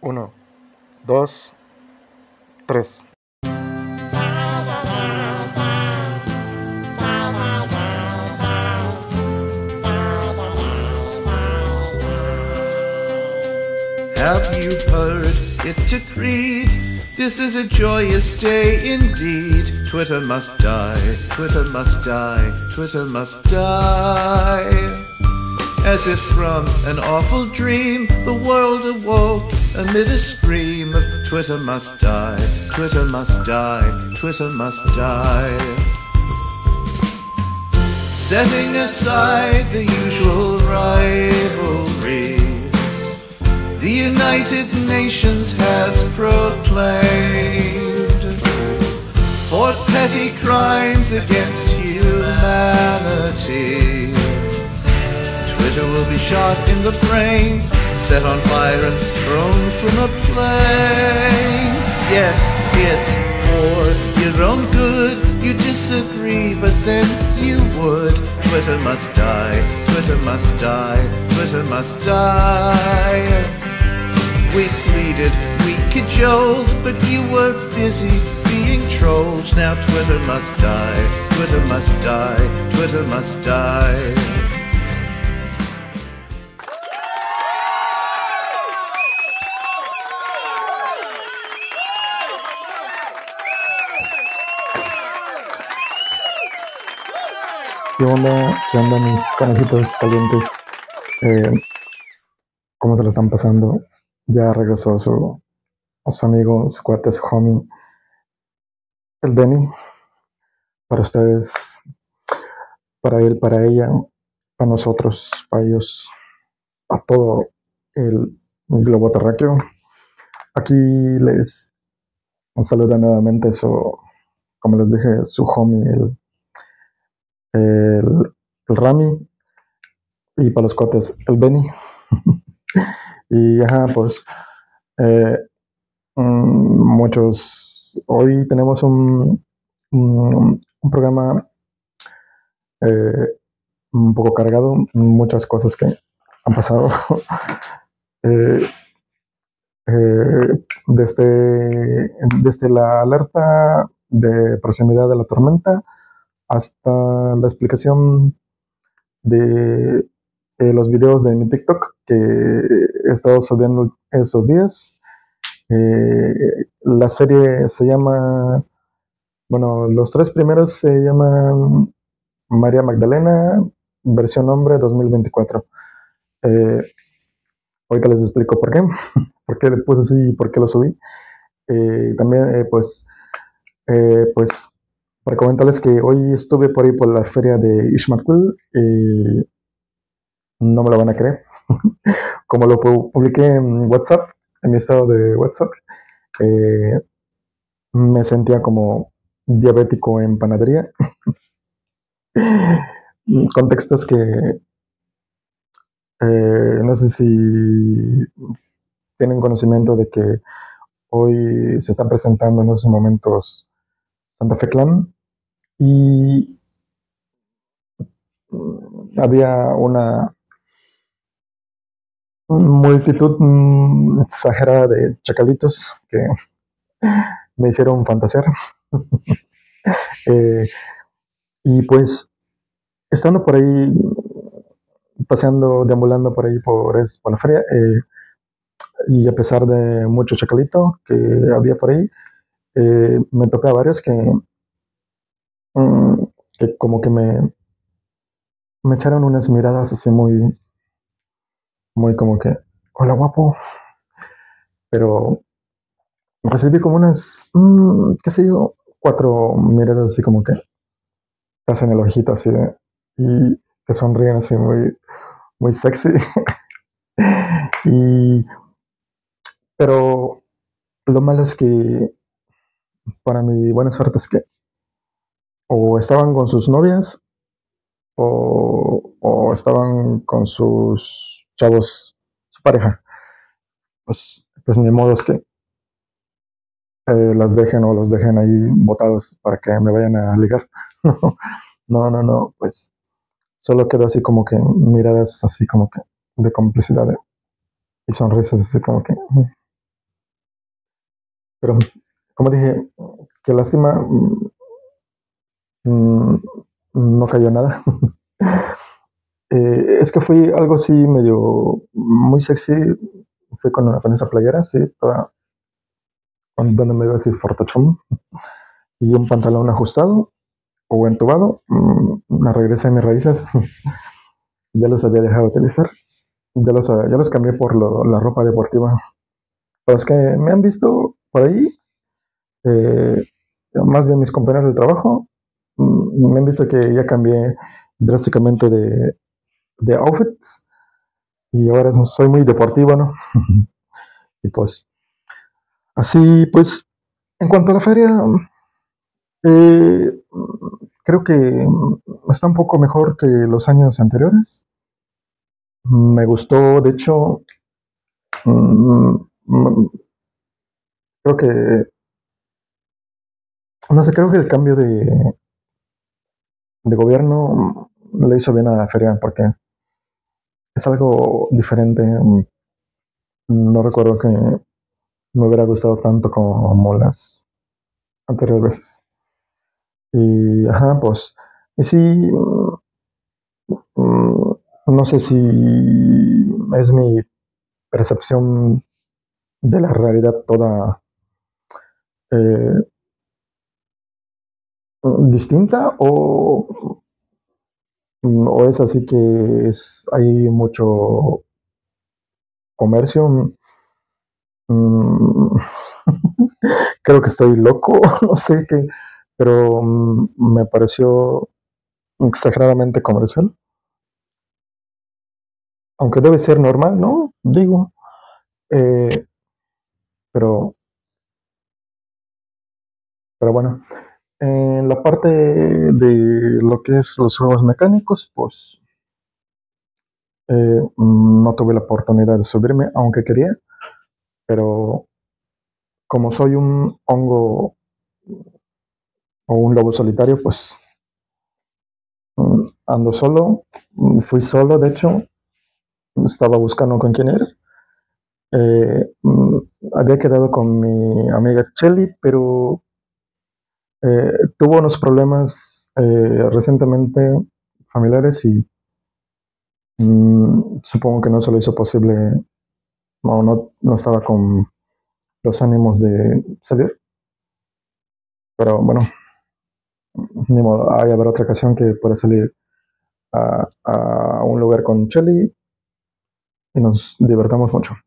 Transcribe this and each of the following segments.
Uno, dos, tres. Have you heard it decreed? This is a joyous day indeed. Twitter must die, Twitter must die, Twitter must die. As if from an awful dream, the world awoke amid a scream of Twitter must die, Twitter must die, Twitter must die. Setting aside the usual rivalries, the United Nations has proclaimed for petty crimes against humanity. Twitter will be shot in the brain, set on fire and thrown from a plane. Yes, it's for your own good. You disagree, but then you would. Twitter must die, Twitter must die, Twitter must die. We pleaded, we cajoled, but you were busy being trolled. Now Twitter must die, Twitter must die, Twitter must die. ¿Qué onda mis conejitos calientes? ¿Cómo se lo están pasando? Ya regresó su amigo, su cuate, su homie, el Benny. Para ustedes, para él, para ella, para nosotros, para ellos, a todo el globo terráqueo. Aquí les saluda nuevamente como les dije, su homie, el Rami, y para los cuates, el Benny. Y pues hoy tenemos un programa un poco cargado, muchas cosas que han pasado desde la alerta de proximidad de la tormenta hasta la explicación de los videos de mi TikTok que he estado subiendo esos días. La serie se llama, los tres primeros se llaman María Magdalena, versión hombre 2024. Ahorita les explico por qué, por qué le puse así y por qué lo subí. También, pues, para comentarles que hoy estuve por ahí por la feria de Ixmatquil. No me lo van a creer. Como lo publiqué en WhatsApp, en mi estado de WhatsApp, me sentía como diabético en panadería. Contexto es que no sé si tienen conocimiento de que hoy se está presentando en esos momentos Santa Fe Clan y había una multitud exagerada de chacalitos que me hicieron fantasear. Y pues, estando por ahí, paseando, deambulando por ahí por la feria, y a pesar de mucho chacalito que había por ahí, me tocó a varios que como que me echaron unas miradas así muy como que, hola guapo, pero recibí como unas, qué sé yo, 4 miradas así como que te hacen el ojito así y te sonríen así muy sexy. Pero lo malo es que para mi buena suerte es que o estaban con sus novias o estaban con sus chavos, su pareja. Pues ni modo es que las dejen o los dejen ahí botados para que me vayan a ligar. No, pues solo quedó así como que miradas así como que de complicidad y sonrisas así como que Pero, como dije, qué lástima, mm, no cayó nada. Es que fui algo así medio muy sexy. Fui con esa playera, sí, toda, donde me iba así fortachón, y un pantalón ajustado o entubado. Regresé a mis raíces. Ya los había dejado de utilizar. Ya los cambié por la ropa deportiva. Los que me han visto por ahí, eh, más bien mis compañeros de trabajo, me han visto que ya cambié drásticamente de outfits y ahora soy muy deportivo, ¿no? Y pues, así pues, en cuanto a la feria, eh, creo que está un poco mejor que los años anteriores. Me gustó, de hecho, mm, mm, creo que, no sé, creo que el cambio de gobierno le hizo bien a la feria porque es algo diferente. No recuerdo que me hubiera gustado tanto como las anteriores veces. Y, ajá, pues, y sí, no sé si es mi percepción de la realidad toda eh, distinta o es así que hay mucho comercio. Mm, Creo que estoy loco, no sé qué, pero me pareció exageradamente comercial, aunque debe ser normal, ¿no? Digo, eh, pero, pero bueno, en la parte de lo que es los juegos mecánicos, pues no tuve la oportunidad de subirme, aunque quería, pero como soy un hongo o un lobo solitario, pues ando solo, fui solo, de hecho, estaba buscando con quién ir. Eh, mm, Había quedado con mi amiga Chelly, pero tuvo unos problemas recientemente familiares y supongo que no se lo hizo posible, no estaba con los ánimos de salir, pero bueno, ni modo, hay habrá otra ocasión que pueda salir a un lugar con Chelly y nos divertamos mucho.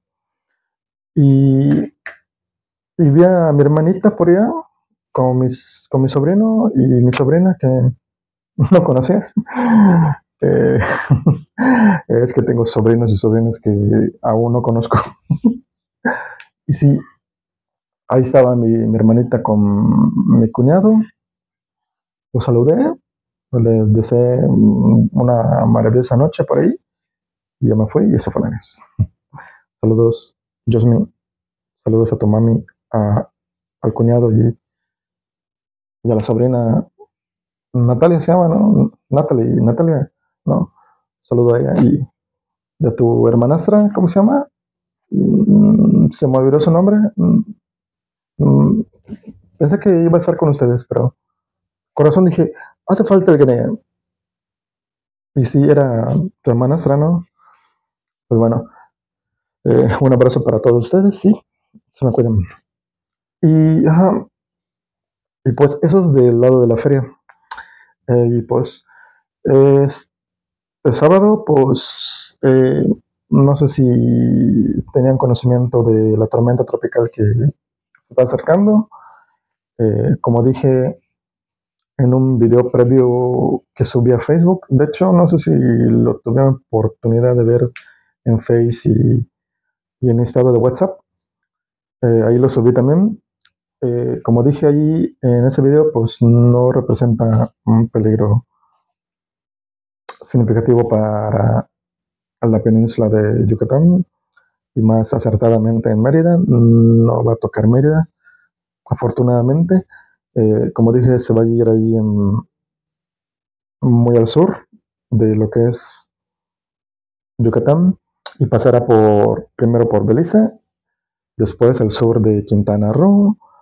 Y, y vi a mi hermanita por allá con mi sobrino y mi sobrina que no conocía. Eh, es que tengo sobrinos y sobrinas que aún no conozco. Y sí, ahí estaba mi hermanita con mi cuñado. Los saludé, les deseé una maravillosa noche por ahí. Y yo me fui y eso fue la news. Saludos, Josmi. Saludos a tu mami, al cuñado y a la sobrina. Natalia se llama, ¿no? Natalia, ¿no? Saludo a ella. Y a tu hermanastra, ¿cómo se llama? Se me olvidó su nombre. Mm, Pensé que iba a estar con ustedes, pero corazón dije, hace falta el que. Y sí, era tu hermanastra, ¿no? Pues bueno, un abrazo para todos ustedes, sí, se me cuidan. Y, ajá, y pues eso es del lado de la feria. Y pues es el sábado, pues no sé si tenían conocimiento de la tormenta tropical que se está acercando. Como dije en un video previo que subí a Facebook, de hecho, no sé si lo tuvieron oportunidad de ver en Face y en mi estado de WhatsApp. Ahí lo subí también. Como dije ahí en ese video, pues no representa un peligro significativo para la península de Yucatán y más acertadamente en Mérida. No va a tocar Mérida, afortunadamente. Como dije, se va a ir ahí muy al sur de lo que es Yucatán y pasará primero por Belice, después el sur de Quintana Roo,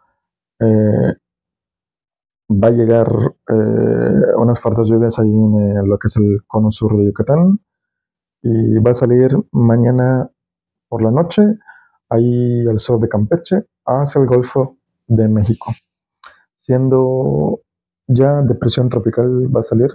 eh, va a llegar unas fuertes lluvias ahí en lo que es el cono sur de Yucatán y va a salir mañana por la noche ahí al sur de Campeche hacia el Golfo de México, siendo ya depresión tropical va a salir.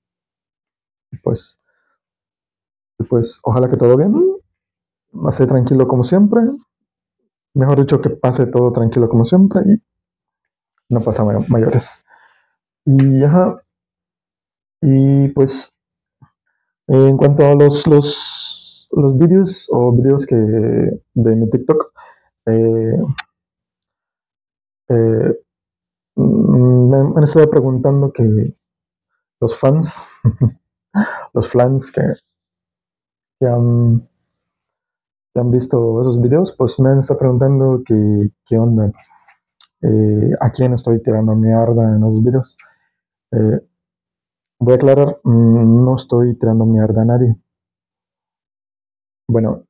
Pues, pues ojalá que todo bien, pase tranquilo como siempre, mejor dicho que pase todo tranquilo como siempre y no pasa mayores. Y ajá, y pues en cuanto a los vídeos o videos que de mi TikTok, eh, eh, me han estado preguntando que los fans, los fans que han, que han visto esos videos, pues me han estado preguntando qué onda, a quién estoy tirando mierda en los videos. Eh, Voy a aclarar, no estoy tirando mierda a nadie. Bueno,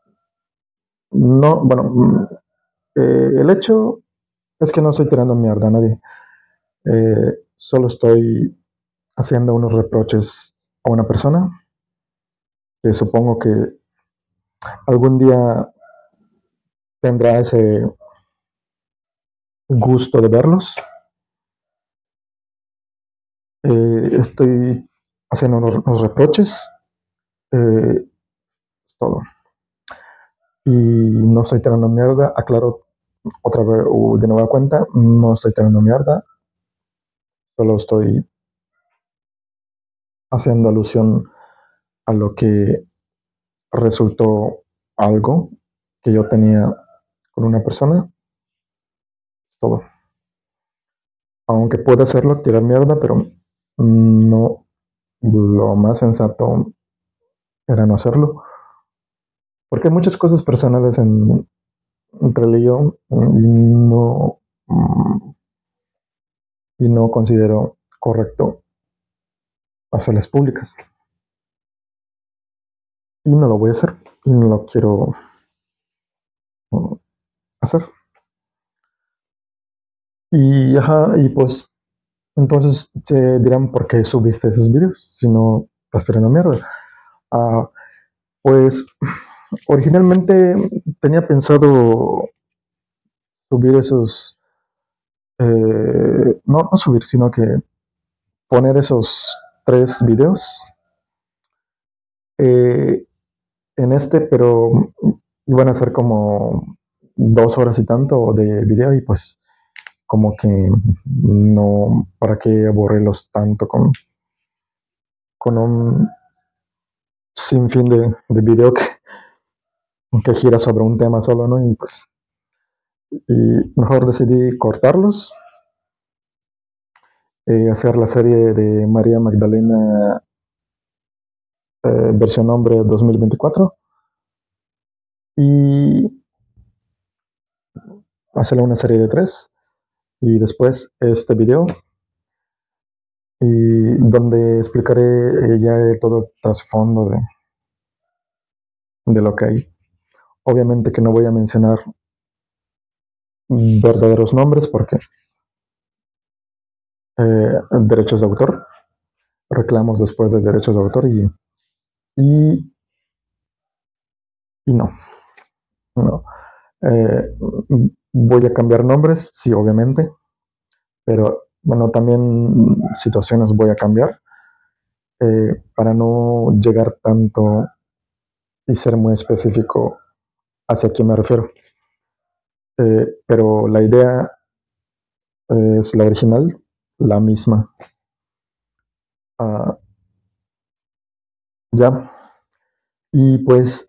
no, bueno, el hecho es que no estoy tirando mierda a nadie. Solo estoy haciendo unos reproches a una persona que supongo que algún día tendrá ese gusto de verlos. Estoy haciendo unos reproches, es todo. Y no estoy tirando mierda, aclaro otra vez de nueva cuenta, no estoy tirando mierda, solo estoy haciendo alusión a lo que resultó algo que yo tenía con una persona, es todo. Aunque pueda hacerlo, tirar mierda, pero no, lo más sensato era no hacerlo. Porque hay muchas cosas personales entre él y yo mm, y no considero correcto hacerlas públicas. Y no lo voy a hacer y no lo quiero hacer. Y, ajá, y pues entonces te dirán por qué subiste esos videos si no estás tirando mierda. Ah, pues originalmente tenía pensado subir esos, no subir, sino que poner esos 3 videos eh, en pero iban a ser como 2 horas y tanto de video y pues como que no, ¿para qué aburrirlos tanto con un sinfín de video que gira sobre un tema solo, ¿no? Y pues y mejor decidí cortarlos, hacer la serie de María Magdalena versión hombre 2024 y hacerle una serie de 3 y después este video y donde explicaré ya todo el trasfondo de lo que hay. Obviamente que no voy a mencionar verdaderos nombres porque derechos de autor, reclamos después de derechos de autor y, y no, no. Eh, Voy a cambiar nombres, sí, obviamente, pero bueno, también situaciones voy a cambiar para no llegar tanto y ser muy específico hacia quién me refiero. Pero la idea es la original, la misma. Ah, ya. Y pues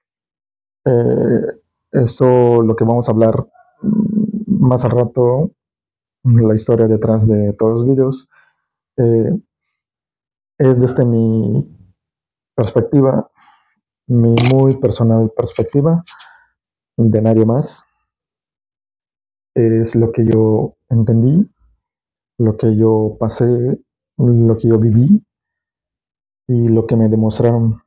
eso lo que vamos a hablar más al rato, la historia detrás de todos los vídeos, eh, es desde mi perspectiva, mi muy personal perspectiva, de nadie más. Es lo que yo entendí, lo que yo pasé, lo que yo viví y lo que me demostraron.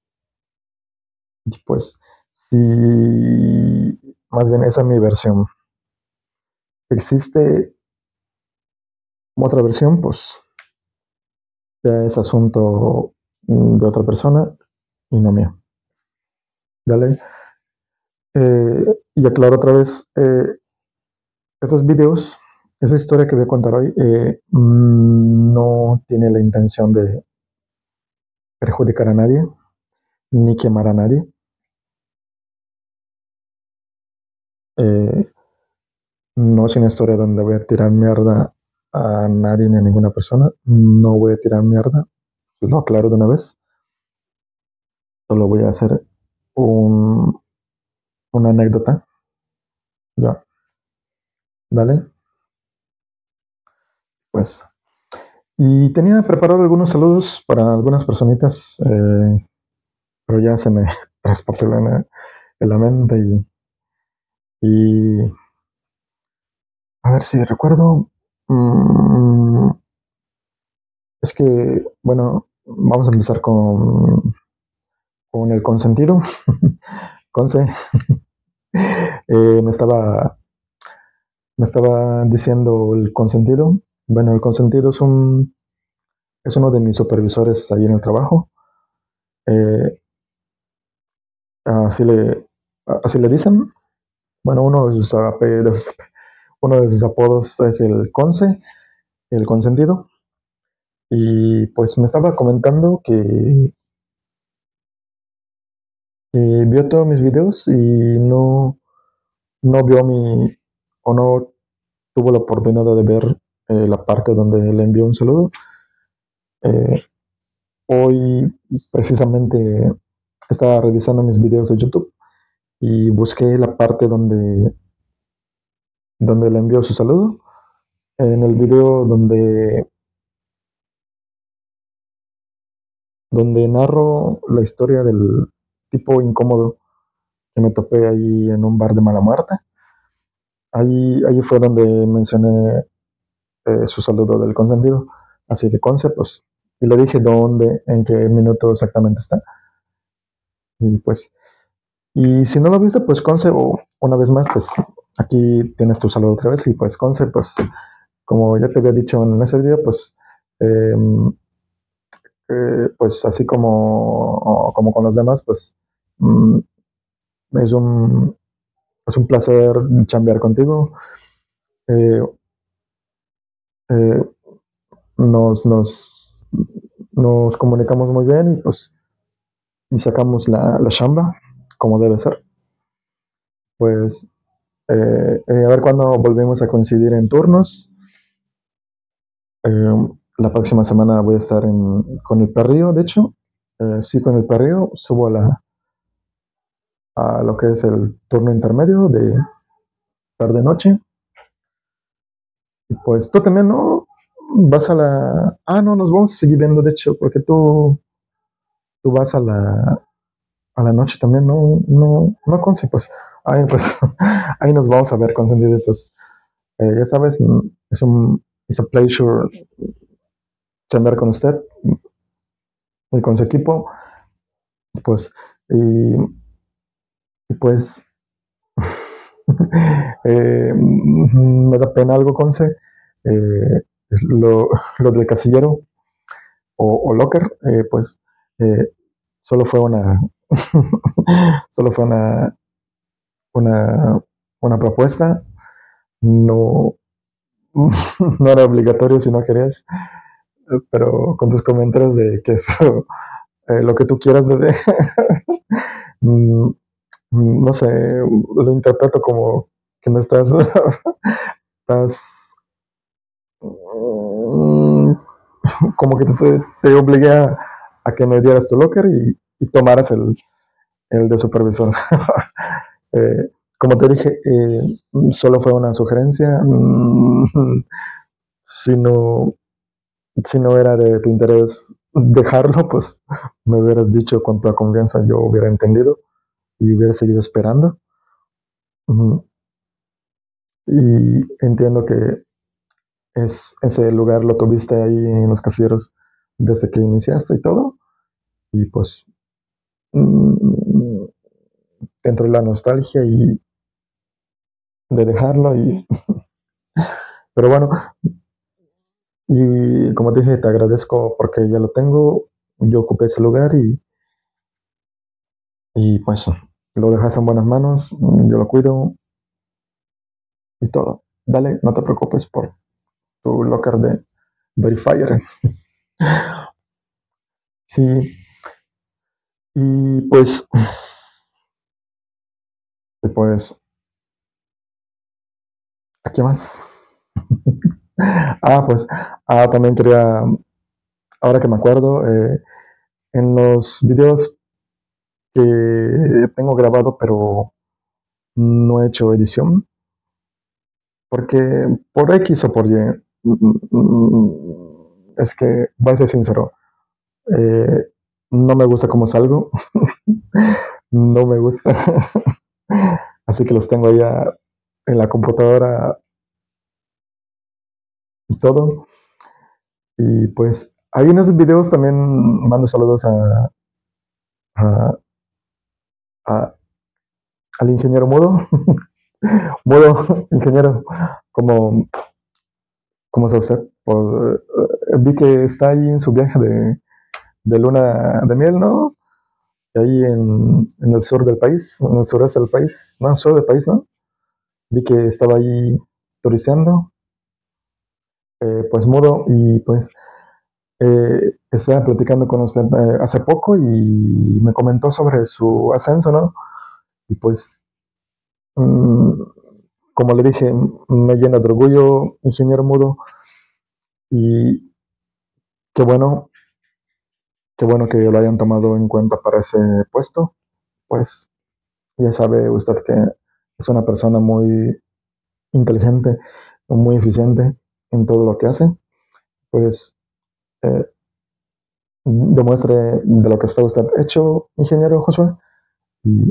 Y pues, si más bien esa es mi versión. existe otra versión, pues ya es asunto de otra persona y no mío. Dale. Y aclaro otra vez, estos videos, esa historia que voy a contar hoy, no tiene la intención de perjudicar a nadie, ni quemar a nadie. No es una historia donde voy a tirar mierda a nadie ni a ninguna persona. No voy a tirar mierda, lo aclaro de una vez. Solo voy a hacer una anécdota. Ya, dale, pues. Y tenía preparado algunos saludos para algunas personitas, pero ya se me traspapeló en la mente y a ver si recuerdo. mm, es que, bueno, vamos a empezar con el consentido. Conce, me estaba diciendo el consentido. Bueno, el consentido es uno de mis supervisores ahí en el trabajo. Eh, así le dicen. Bueno, uno de sus apodos es el Conce, el consentido. Y pues me estaba comentando que vio todos mis videos y no vio o no tuvo la oportunidad de ver la parte donde le envió un saludo. Eh, Hoy precisamente estaba revisando mis videos de YouTube y busqué la parte donde le envió su saludo. En el video donde narro la historia del tipo incómodo que me topé ahí en un bar de mala muerte. Ahí fue donde mencioné su saludo del consentido. Así que Conce, pues, y le dije dónde, en qué minuto exactamente está. Y pues, y si no lo viste, pues Conce, o una vez más, pues aquí tienes tu saludo otra vez. Y pues Conce, pues, como ya te había dicho en ese video, pues, eh, pues así como con los demás, pues mm, es un placer chambear contigo. Eh, eh, nos, nos, nos comunicamos muy bien y pues y sacamos la chamba como debe ser. Pues a ver cuándo volvemos a coincidir en turnos. La próxima semana voy a estar con el perrillo, de hecho. Sí, con el perrillo subo a lo que es el turno intermedio de tarde-noche. Y pues tú también, ¿no? Vas a la... Ah, no, nos vamos a seguir viendo, de hecho, porque tú vas a la noche también, no, no, no, Conce, pues. Ahí, pues, ahí nos vamos a ver, consentido, pues. Ya sabes, es a pleasure chambear con usted y con su equipo, pues, y pues, me da pena algo, Conce, lo del casillero o locker, pues, eh, solo fue solo fue una, una propuesta, no, no era obligatorio si no querías, pero con tus comentarios de que eso, lo que tú quieras, bebé, mm, no sé, lo interpreto como que me estás mm, como que te obligué a que me dieras tu locker y tomaras el de supervisor. Como te dije, solo fue una sugerencia. Si no, si no era de tu interés dejarlo, pues me hubieras dicho con toda confianza, yo hubiera entendido y hubiera seguido esperando. Mm, Y entiendo que ese lugar lo tuviste ahí en los casilleros desde que iniciaste y todo. Y pues mm, te entró la nostalgia y de dejarlo Pero bueno, y como te dije, te agradezco porque ya lo tengo, yo ocupé ese lugar y pues lo dejas en buenas manos, yo lo cuido y todo. Dale, no te preocupes por tu locker de Verifier. Sí, y pues, ¿aquí más? Pues, también quería, ahora que me acuerdo, en los videos que tengo grabado, pero no he hecho edición, porque por X o por Y, es que voy a ser sincero, eh, no me gusta cómo salgo, no me gusta, así que los tengo allá en la computadora y todo. Y pues ahí en esos videos también mando saludos a- a- al ingeniero Mudo, Mudo, ingeniero, como, ¿cómo está usted? Vi que está ahí en su viaje de luna de miel, ¿no? Ahí en el sur del país, en el sureste del país, no, sur del país, ¿no? Vi que estaba ahí turisteando, pues Mudo, y pues estaba platicando con usted hace poco y me comentó sobre su ascenso, ¿no? Y pues, mm, como le dije, me llena de orgullo, ingeniero Mudo, y qué bueno, qué bueno que lo hayan tomado en cuenta para ese puesto. Pues ya sabe usted que es una persona muy inteligente, muy eficiente en todo lo que hace. Pues eh, demuestre de lo que está usted hecho, ingeniero Josué, y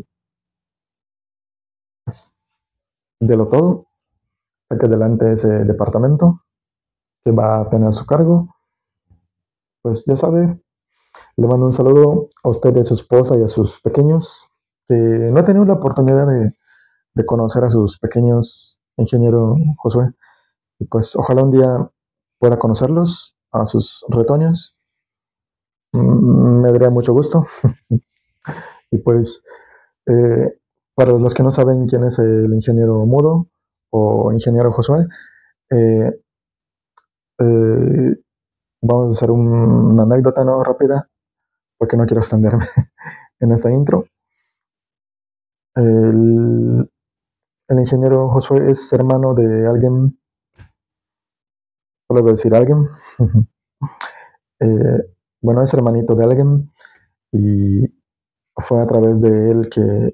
pues, de lo todo, saque adelante ese departamento que va a tener a su cargo. Pues ya sabe, le mando un saludo a usted y a su esposa y a sus pequeños, que no he tenido la oportunidad de conocer a sus pequeños, ingeniero Josué. Y pues ojalá un día pueda conocerlos, a sus retoños. Me daría mucho gusto. Y pues, eh, para los que no saben quién es el ingeniero Mudo o ingeniero Josué, eh, eh, vamos a hacer una anécdota no rápida, porque no quiero extenderme en esta intro. El, el ingeniero Josué es hermano de alguien, solo voy a decir alguien. eh, bueno, es hermanito de alguien y fue a través de él que,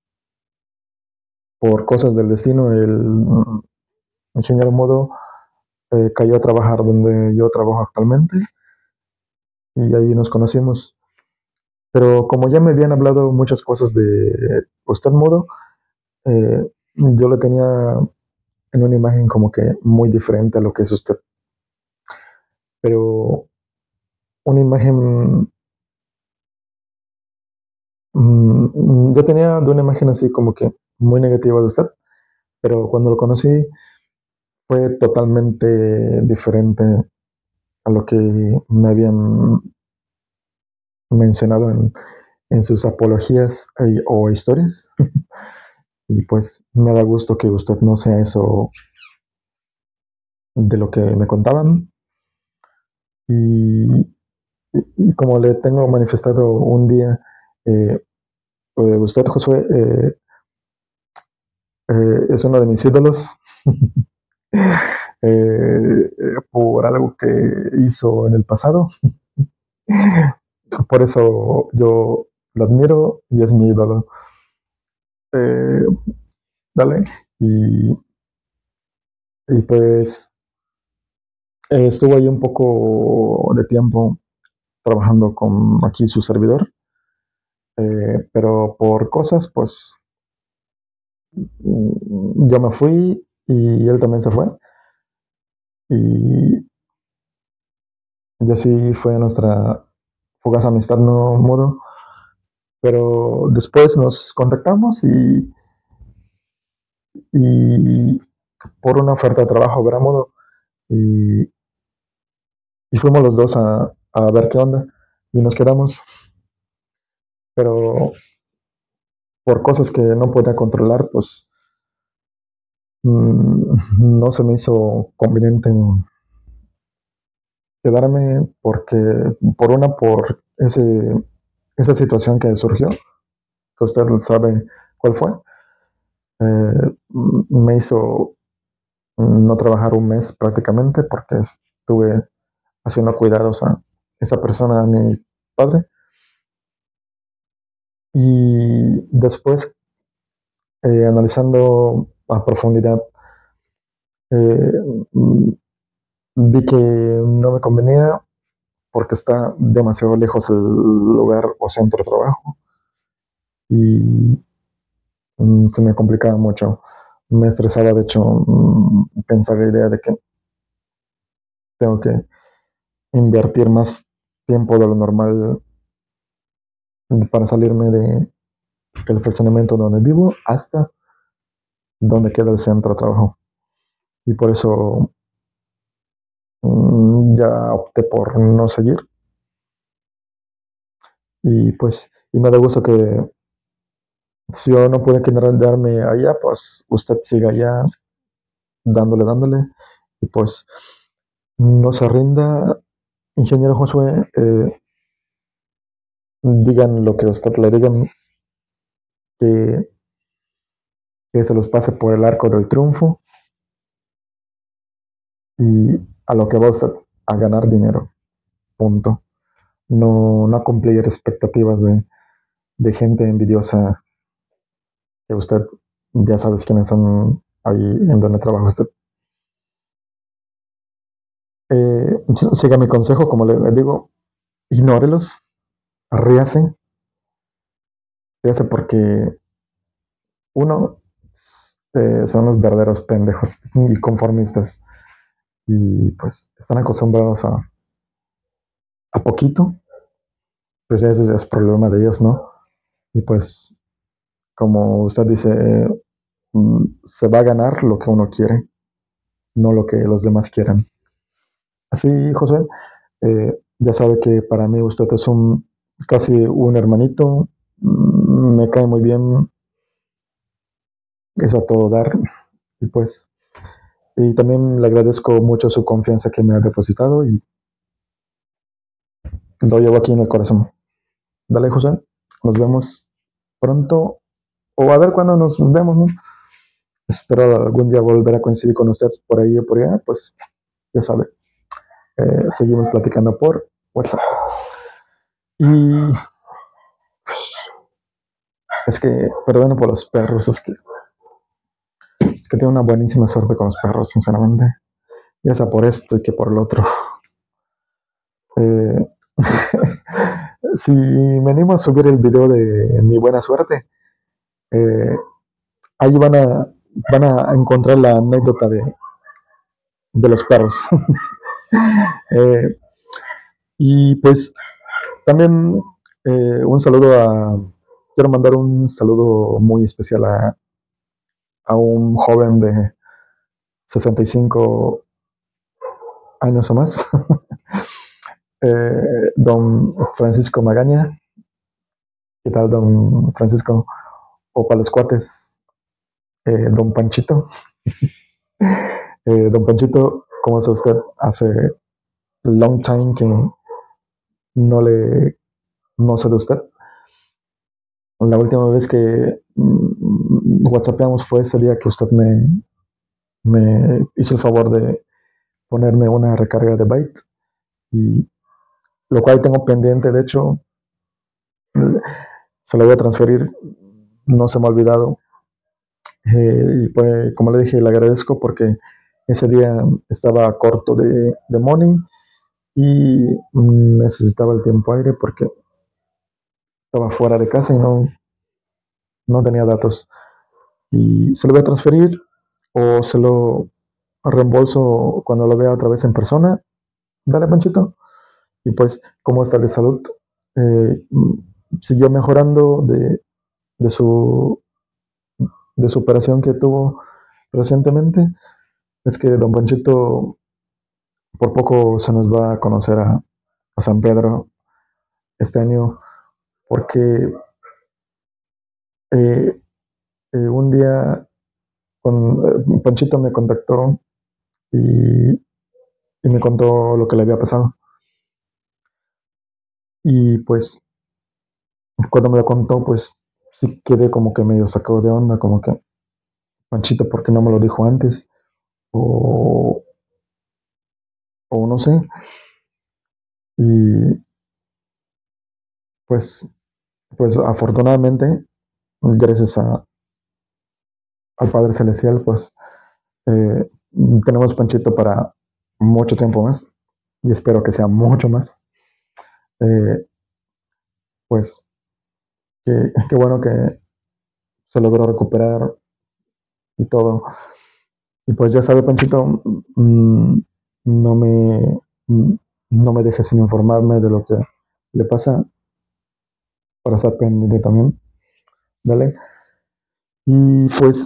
por cosas del destino, el ingeniero Mudo cayó a trabajar donde yo trabajo actualmente y ahí nos conocimos. Pero como ya me habían hablado muchas cosas de usted Mudo, yo le tenía en una imagen como que muy diferente a lo que es usted. Pero una imagen, yo tenía de una imagen así como que muy negativa de usted, pero cuando lo conocí fue totalmente diferente a lo que me habían mencionado en sus apologías o historias. Y pues me da gusto que usted no sea eso de lo que me contaban. Y, y como le tengo manifestado un día, eh, usted, Josué, es uno de mis ídolos por algo que hizo en el pasado. Por eso yo lo admiro y es mi ídolo. Eh, Dale. Y, y pues estuvo ahí un poco de tiempo trabajando con aquí su servidor, pero por cosas, pues yo me fui y él también se fue. Y, y así fue nuestra fugaz amistad no mudo. Pero después nos contactamos y por una oferta de trabajo, ¿verdad, Modo? y, y fuimos los dos a ver qué onda y nos quedamos, pero por cosas que no podía controlar, pues no se me hizo conveniente quedarme porque, por esa situación que surgió, que usted sabe cuál fue, me hizo no trabajar un mes prácticamente porque estuve haciendo cuidados a esa persona, a mi padre. Y después, analizando a profundidad, eh, vi que no me convenía porque está demasiado lejos el lugar o centro de trabajo y se me complicaba mucho. Me estresaba, de hecho, pensar la idea de que tengo que invertir más tiempo de lo normal para salirme del fraccionamiento donde vivo hasta donde queda el centro de trabajo. Y por eso ya opté por no seguir. Y pues, y me da gusto que si yo no pude quedarme allá, pues usted siga allá dándole. Y pues no se rinda, ingeniero Josué. Digan lo que usted le digan, que, que se los pase por el arco del triunfo y a lo que va usted, a ganar dinero. Punto. No, no a cumplir expectativas de gente envidiosa que usted ya sabes quiénes son ahí en donde trabaja usted. Siga mi consejo, como le digo, ignórelos, ríase, ríase porque uno, son los verdaderos pendejos y conformistas y pues están acostumbrados a poquito, pues eso ya es problema de ellos, ¿no? Y pues como usted dice, se va a ganar lo que uno quiere, no lo que los demás quieran. Así, José, ya sabe que para mí usted es casi un hermanito, me cae muy bien, es a todo dar, y pues, y también le agradezco mucho su confianza que me ha depositado y lo llevo aquí en el corazón. Dale, José, nos vemos pronto, o a ver cuándo nos vemos, ¿no? Espero algún día volver a coincidir con usted por ahí o por allá, pues ya sabe, seguimos platicando por WhatsApp. Y pues, es que, perdón por los perros, es que tengo una buenísima suerte con los perros, sinceramente. Ya sea por esto y que por lo otro. Eh, si me animo a subir el video de mi buena suerte, eh, ahí van a encontrar la anécdota de los perros. eh, y pues también quiero mandar un saludo muy especial a un joven de 65 años o más, don Francisco Magaña. ¿Qué tal, don Francisco? O para los cuates, don Panchito. Don Panchito, ¿cómo está usted? Hace long time que no no sé de usted. La última vez que whatsappeamos fue ese día que usted me hizo el favor de ponerme una recarga de Byte, y lo cual tengo pendiente, de hecho, se lo voy a transferir, no se me ha olvidado. Y pues, como le dije, le agradezco porque ese día estaba corto de money y necesitaba el tiempo aire porque estaba fuera de casa y no tenía datos. Y se lo voy a transferir o se lo reembolso cuando lo vea otra vez en persona. Dale, Panchito. Y pues, ¿cómo está de salud? Eh, Siguió mejorando de su, de su operación que tuvo recientemente. Es que don Panchito por poco se nos va a conocer a San Pedro este año, porque eh, un día Panchito me contactó y me contó lo que le había pasado. Y pues cuando me lo contó, pues sí quedé como que medio sacado de onda, como que Panchito, ¿por qué no me lo dijo antes? O, o no sé. Y pues, pues afortunadamente, gracias al Padre Celestial, pues eh, tenemos Panchito para mucho tiempo más y espero que sea mucho más. Eh, pues qué bueno que se logró recuperar y todo. Y pues ya sabe, Panchito, no me, mm, no me dejes sin informarme de lo que le pasa para estar pendiente también, ¿vale? Y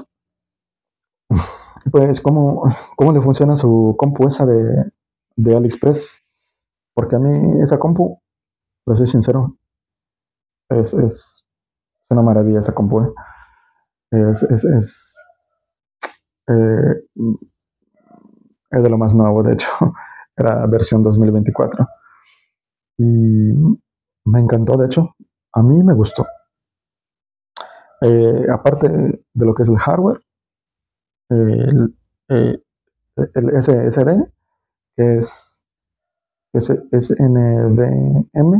pues ¿cómo le funciona su compu esa de AliExpress? Porque a mí esa compu, lo soy sincero, es una maravilla esa compu. Es, eh, es de lo más nuevo, de hecho, era versión 2024. Y me encantó, de hecho, a mí me gustó. Aparte de lo que es el hardware, el, eh, el SSD, que es NVMe,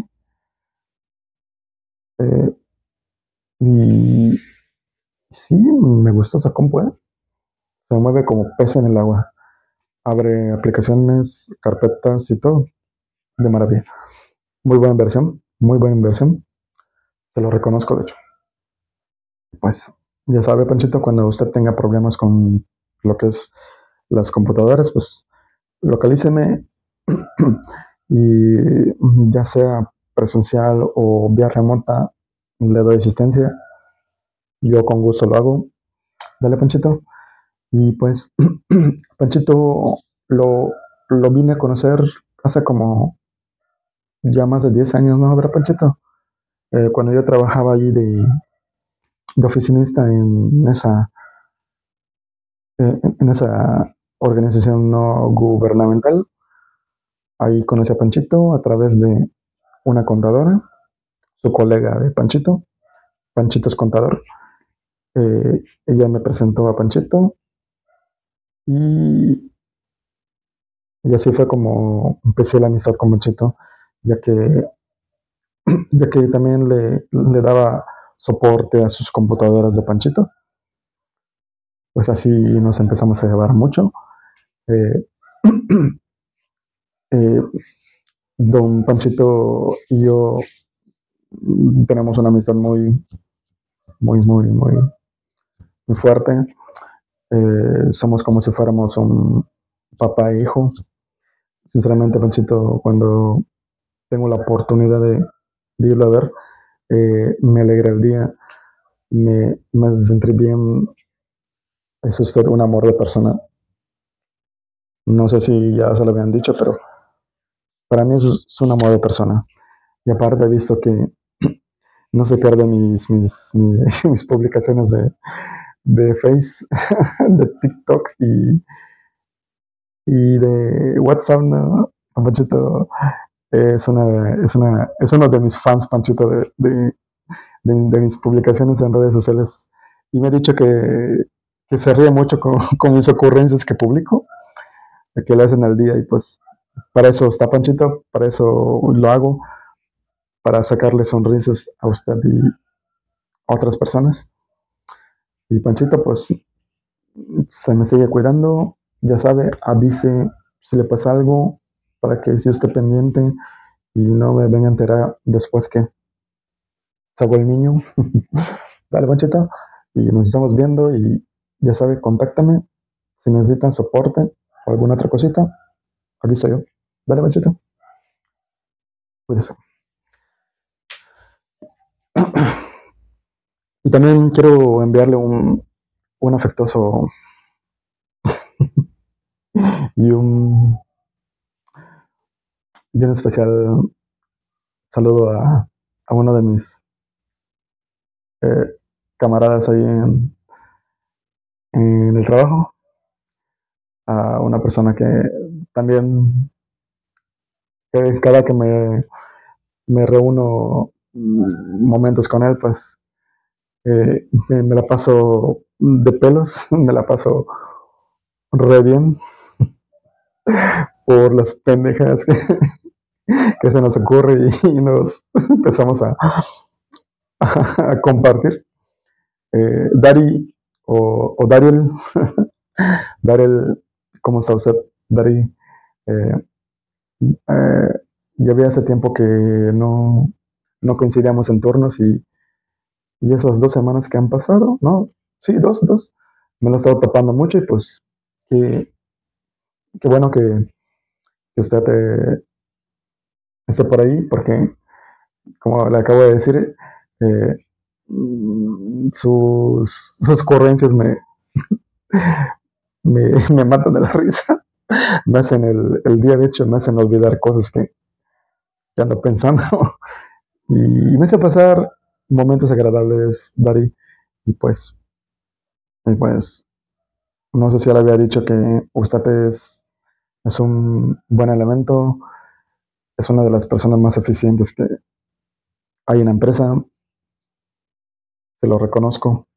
eh, y sí, me gustó esa compu, ¿eh? Se mueve como pez en el agua. Abre aplicaciones, carpetas y todo. De maravilla. Muy buena inversión. Te lo reconozco, de hecho. Pues ya sabe, Panchito, cuando usted tenga problemas con lo que es las computadoras, pues localíceme y ya sea presencial o vía remota, le doy asistencia. Yo con gusto lo hago. Dale, Panchito. Y pues, Panchito lo vine a conocer hace como ya más de 10 años, ¿no? ¿Verdad, Panchito? Cuando yo trabajaba allí de oficinista en esa organización no gubernamental, ahí conocí a Panchito a través de una contadora, su colega de Panchito. Panchito es contador. Ella me presentó a Panchito y, y así fue como empecé la amistad con Panchito, ya que, ya que también le daba soporte a sus computadoras de Panchito. Pues así nos empezamos a llevar mucho. Eh, eh, don Panchito y yo tenemos una amistad muy, muy, muy, muy fuerte. Somos como si fuéramos un papá e hijo. Sinceramente, Panchito, cuando tengo la oportunidad de irlo a ver, me alegra el día, me hace sentir bien. Es usted un amor de persona. No sé si ya se lo habían dicho, pero para mí es un amor de persona. Y aparte he visto que no se pierde mis publicaciones de Face, de TikTok y de WhatsApp, ¿no? Panchito es uno de mis fans, Panchito, de mis publicaciones en redes sociales. Y me ha dicho que se ríe mucho con mis ocurrencias que publico, que le hacen al día. Y pues para eso está Panchito, para eso lo hago, para sacarle sonrisas a usted y a otras personas. Y Panchito, pues se me sigue cuidando, ya sabe, avise si le pasa algo para que si esté pendiente y no me venga a enterar después que salgo el niño. Dale, Panchito, y nos estamos viendo y ya sabe, contáctame si necesitan soporte o alguna otra cosita, aquí estoy yo. Dale, Panchito, cuídese. Y también quiero enviarle un afectuoso y un y en especial saludo a uno de mis eh, camaradas ahí en el trabajo, a una persona que también cada que me reúno momentos con él, pues me la paso de pelos, me la paso re bien por las pendejas que se nos ocurre y nos empezamos a compartir. Dari o Dariel, Dariel, ¿cómo está usted? Dari, eh, ya había hace tiempo que no coincidíamos en turnos y esas 2 semanas que han pasado, ¿no? Sí, dos, me lo he estado tapando mucho y pues qué, qué bueno que usted esté por ahí porque, como le acabo de decir, eh, sus ocurrencias me matan de la risa, me hacen el día, de hecho, me hacen olvidar cosas que ando pensando y me hace pasar momentos agradables, Dari, y pues no sé si ya le había dicho que usted es un buen elemento, es una de las personas más eficientes que hay en la empresa, se lo reconozco.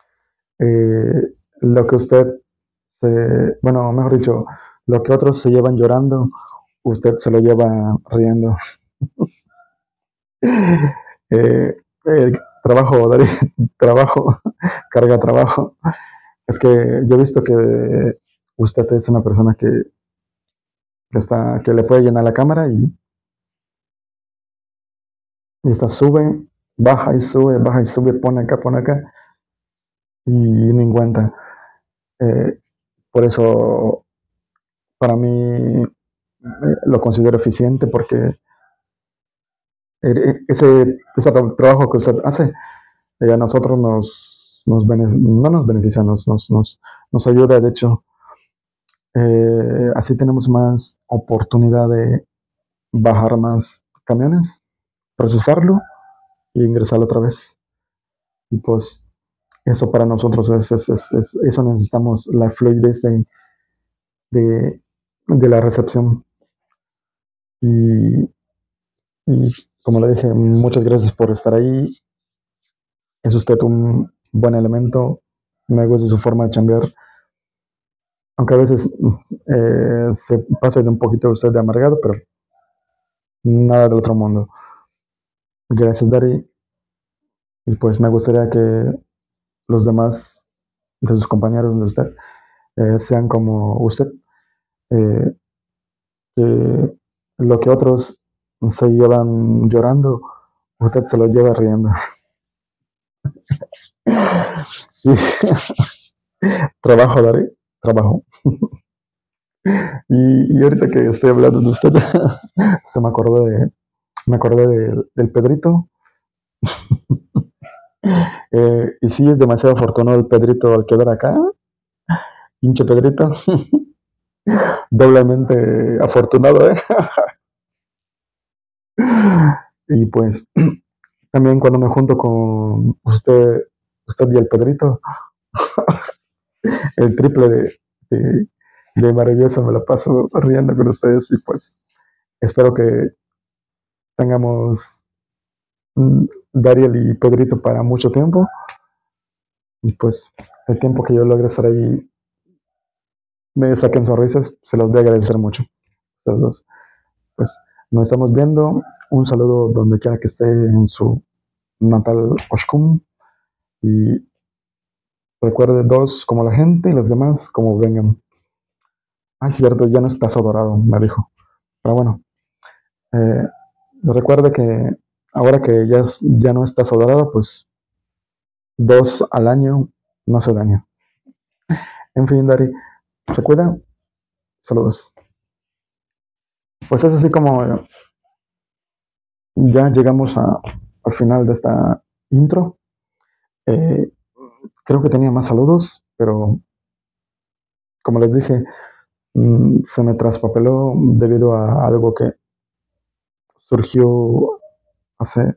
Lo que usted bueno, mejor dicho, lo que otros se llevan llorando, usted se lo lleva riendo. eh, trabajo, Darío, trabajo, carga trabajo. Es que yo he visto que usted es una persona que le puede llenar la cámara y está sube, baja y sube, pone acá y no encuentra. Eh, por eso, para mí, lo considero eficiente porque ese trabajo que usted hace a nosotros no nos beneficia, nos ayuda. De hecho, así tenemos más oportunidad de bajar más camiones, procesarlo y ingresarlo otra vez. Y pues eso para nosotros eso necesitamos la fluidez de, de la recepción. Y, y como le dije, muchas gracias por estar ahí. Es usted un buen elemento. Me gusta su forma de chambear. Aunque a veces se pase de un poquito usted de amargado, pero nada del otro mundo. Gracias, Dari. Y pues me gustaría que los demás de sus compañeros de usted sean como usted. Eh, que lo que otros se llevan llorando, usted se lo lleva riendo. Y trabajo, Dari, trabajo. Y ahorita que estoy hablando de usted, se me acordé del Pedrito. Y sí, es demasiado afortunado el Pedrito al quedar acá. Pinche Pedrito. Doblemente afortunado, ¿eh? Y pues también cuando me junto con usted y el Pedrito, el triple de maravilloso me lo paso riendo con ustedes y pues espero que tengamos Dariel y Pedrito para mucho tiempo y pues el tiempo que yo logre estar ahí me saquen sonrisas, se los voy a agradecer mucho. Ustedes dos. Pues nos estamos viendo. Un saludo donde quiera que esté en su natal Oshkum. Y recuerde dos como la gente y los demás como vengan. Ay, cierto, ya no estás adorado, me dijo. Pero bueno, eh, recuerde que ahora que ya no estás adorado, pues 2 al año no hace daño. En fin, Dari, se cuida. Saludos. Pues es así como ya llegamos al final de esta intro. Eh, creo que tenía más saludos, pero como les dije, se me traspapeló debido a algo que surgió hace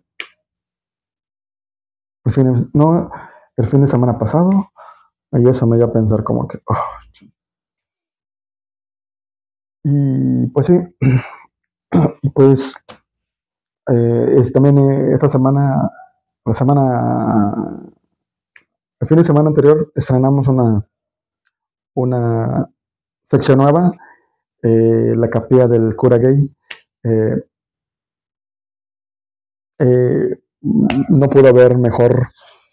el fin de semana pasado, y eso me dio a pensar como que, y pues sí, y pues también esta semana, la semana, el fin de semana anterior estrenamos una sección nueva, la capilla del cura gay. Eh, no pudo haber mejor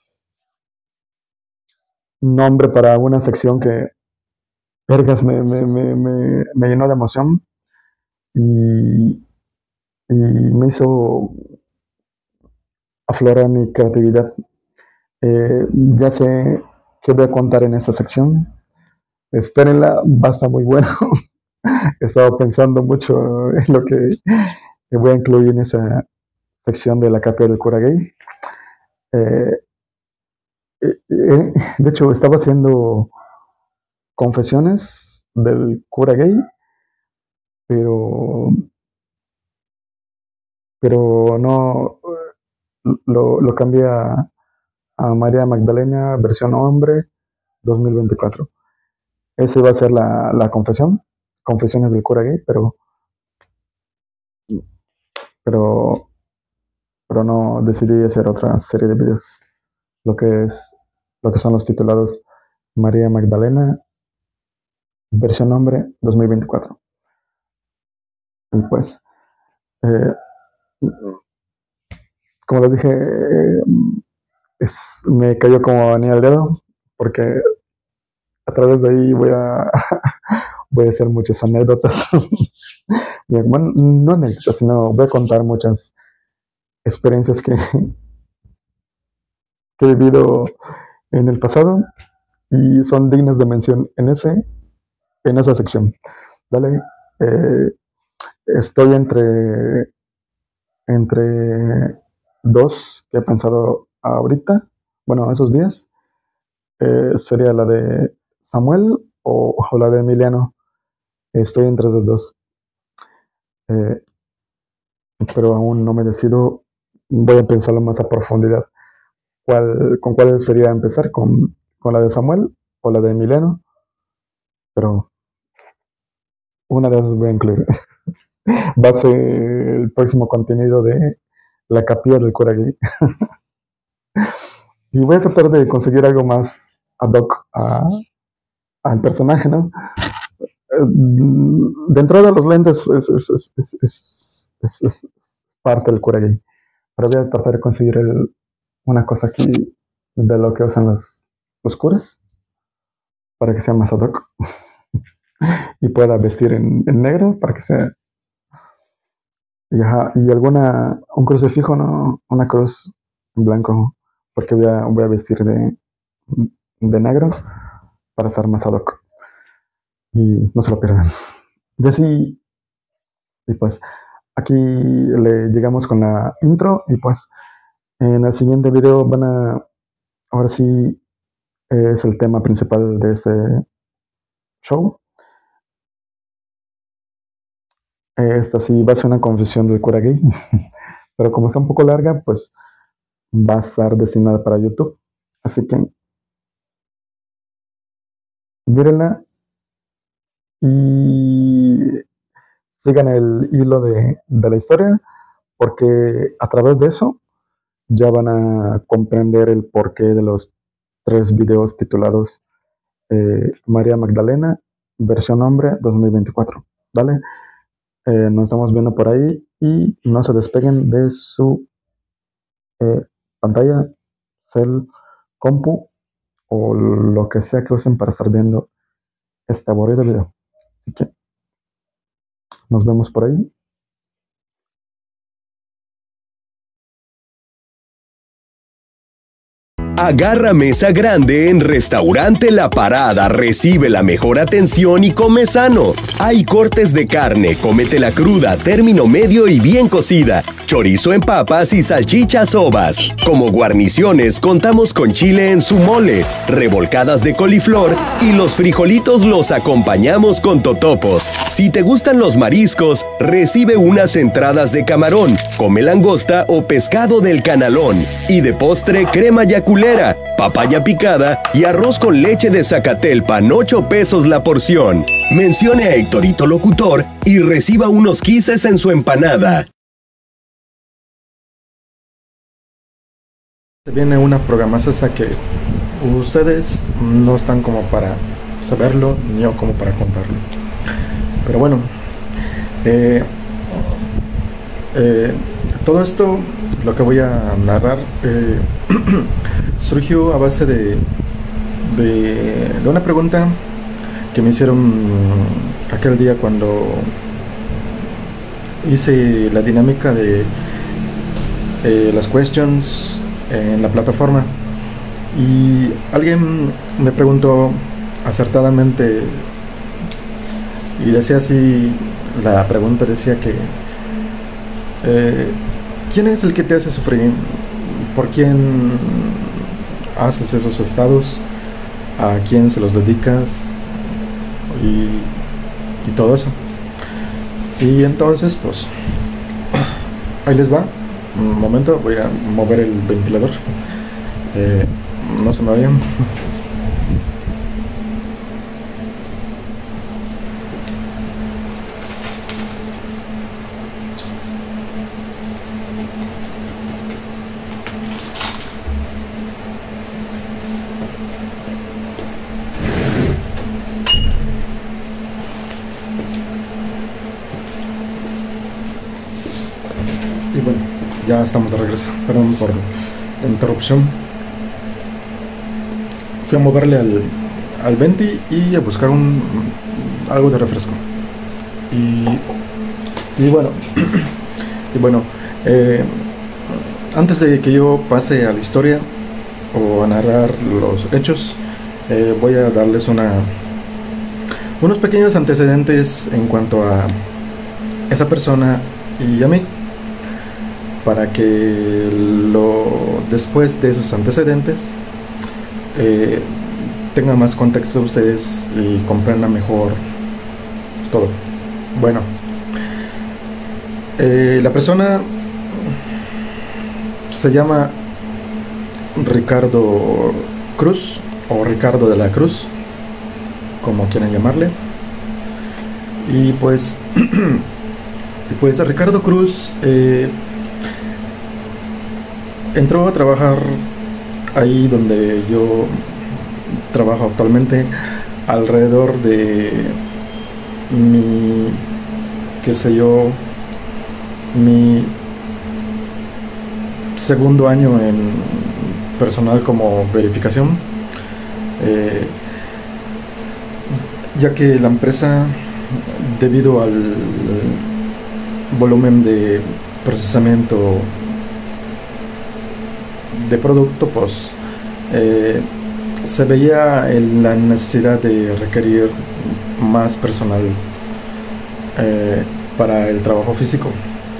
nombre para una sección que, vergas, me llenó de emoción y, y me hizo aflorar mi creatividad. Ya sé qué voy a contar en esta sección. Espérenla, va a estar muy bueno. He estado pensando mucho en lo que voy a incluir en esa sección de la capilla del cura gay. Eh, de hecho, estaba haciendo confesiones del cura gay, pero, pero no lo cambié a María Magdalena, versión hombre, 2024. Esa iba a ser la confesión, confesiones del cura gay, pero, pero no decidí hacer otra serie de videos, lo que es, lo que son los titulados María Magdalena, versión hombre, 2024. Y pues, eh, como les dije, me cayó como anillo al dedo, porque a través de ahí voy a hacer muchas anécdotas. Bueno, no anécdotas, sino voy a contar muchas experiencias que he vivido en el pasado y son dignas de mención en esa sección. ¿Vale? Eh, estoy entre dos que he pensado ahorita, bueno, esos días. Sería la de Samuel o la de Emiliano. Estoy entre esos dos. Eh, pero aún no me decido. Voy a pensarlo más a profundidad. ¿Con cuál sería empezar? ¿Con la de Samuel o la de Emiliano? Pero una de esas voy a incluir. Va a ser el próximo contenido de la capilla del cura gay. Y voy a tratar de conseguir algo más ad hoc al personaje, ¿no? De entrada, los lentes es parte del cura gay. Pero voy a tratar de conseguir una cosa aquí de lo que usan los curas para que sea más ad hoc y pueda vestir en negro para que sea. Y un crucifijo, no, una cruz en blanco, porque voy a vestir de negro para estar más ad hoc. Y no se lo pierdan. Ya sí, y pues aquí le llegamos con la intro y pues en el siguiente video ahora sí es el tema principal de este show. Esta sí va a ser una confesión del cura gay, pero como está un poco larga, pues va a estar destinada para YouTube. Así que mírenla y sigan el hilo de la historia, porque a través de eso ya van a comprender el porqué de los 3 videos titulados María Magdalena, versión hombre 2024. ¿Vale? Nos estamos viendo por ahí y no se despeguen de su eh, pantalla, cel, compu o lo que sea que usen para estar viendo este aburrido video. Así que nos vemos por ahí. Agarra mesa grande en Restaurante La Parada, recibe la mejor atención y come sano. Hay cortes de carne, cómetela cruda, término medio y bien cocida. Chorizo en papas y salchichas ovas. Como guarniciones contamos con chile en su mole, revolcadas de coliflor y los frijolitos los acompañamos con totopos. Si te gustan los mariscos, recibe unas entradas de camarón, come langosta o pescado del canalón. Y de postre crema yaculera, papaya picada y arroz con leche de Zacatelpan, 8 pesos la porción. Mencione a Héctorito Locutor y reciba unos quises en su empanada. Viene una programaza que ustedes no están como para saberlo, ni yo como para contarlo. Pero bueno, todo esto, lo que voy a narrar, surgió a base de una pregunta que me hicieron aquel día cuando hice la dinámica de las questions en la plataforma, y alguien me preguntó acertadamente, y decía así, la pregunta decía que ¿quién es el que te hace sufrir? ¿Por quién haces esos estados? ¿A quién se los dedicas? Y todo eso. Y entonces pues ahí les va. Un momento, voy a mover el ventilador. No se me vayan. Y bueno, ya estamos de regreso. Perdón por la interrupción. Fui a moverle al venti y a buscar algo de refresco. Y bueno, antes de que yo pase a la historia o a narrar los hechos, voy a darles unos pequeños antecedentes en cuanto a esa persona y a mí, para que después de esos antecedentes tenga más contexto ustedes y comprendan mejor todo. Bueno, la persona se llama Ricardo Cruz, o Ricardo de la Cruz, como quieran llamarle. Y pues Ricardo Cruz entró a trabajar ahí donde yo trabajo actualmente, alrededor de mi segundo año en personal como verificación, ya que la empresa, debido al volumen de procesamiento de producto, pues se veía en la necesidad de requerir más personal para el trabajo físico.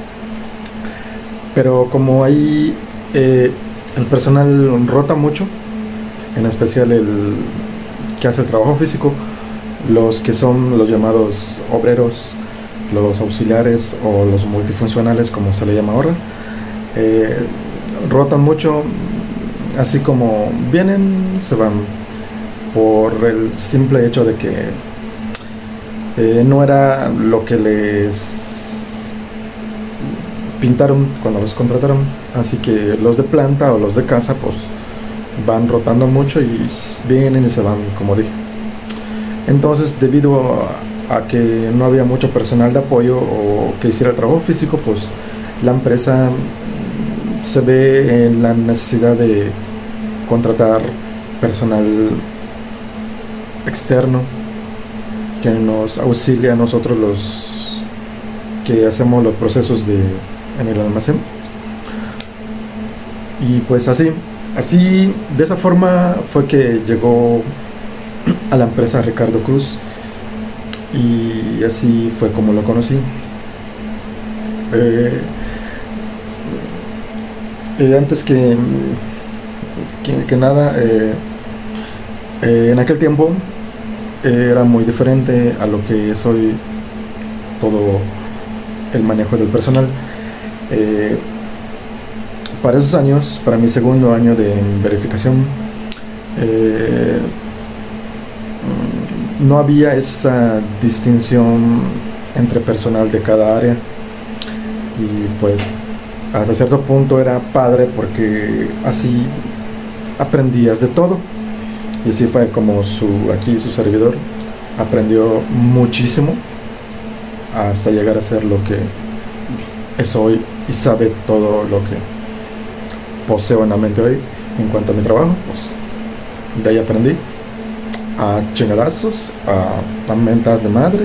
Pero como ahí el personal rota mucho, en especial el que hace el trabajo físico, los que son los llamados obreros, los auxiliares o los multifuncionales, como se le llama ahora, rotan mucho, así como vienen, se van, por el simple hecho de que no era lo que les pintaron cuando los contrataron. Así que los de planta o los de casa pues van rotando mucho y vienen y se van, como dije. Entonces, debido a que no había mucho personal de apoyo o que hiciera el trabajo físico, pues la empresa se ve en la necesidad de contratar personal externo que nos auxilia a nosotros los que hacemos los procesos en el almacén. Y pues así Así, de esa forma fue que llegó a la empresa Ricardo Cruz, y así fue como lo conocí. Antes que nada, en aquel tiempo era muy diferente a lo que es hoy todo el manejo del personal. Para esos años, para mi segundo año de verificación, no había esa distinción entre personal de cada área, y pues hasta cierto punto era padre porque así aprendías de todo, y así fue como su servidor aprendió muchísimo hasta llegar a ser lo que es hoy y sabe todo lo que poseo en la mente hoy. En cuanto a mi trabajo, pues de ahí aprendí a chingadazos, a mentas de madre,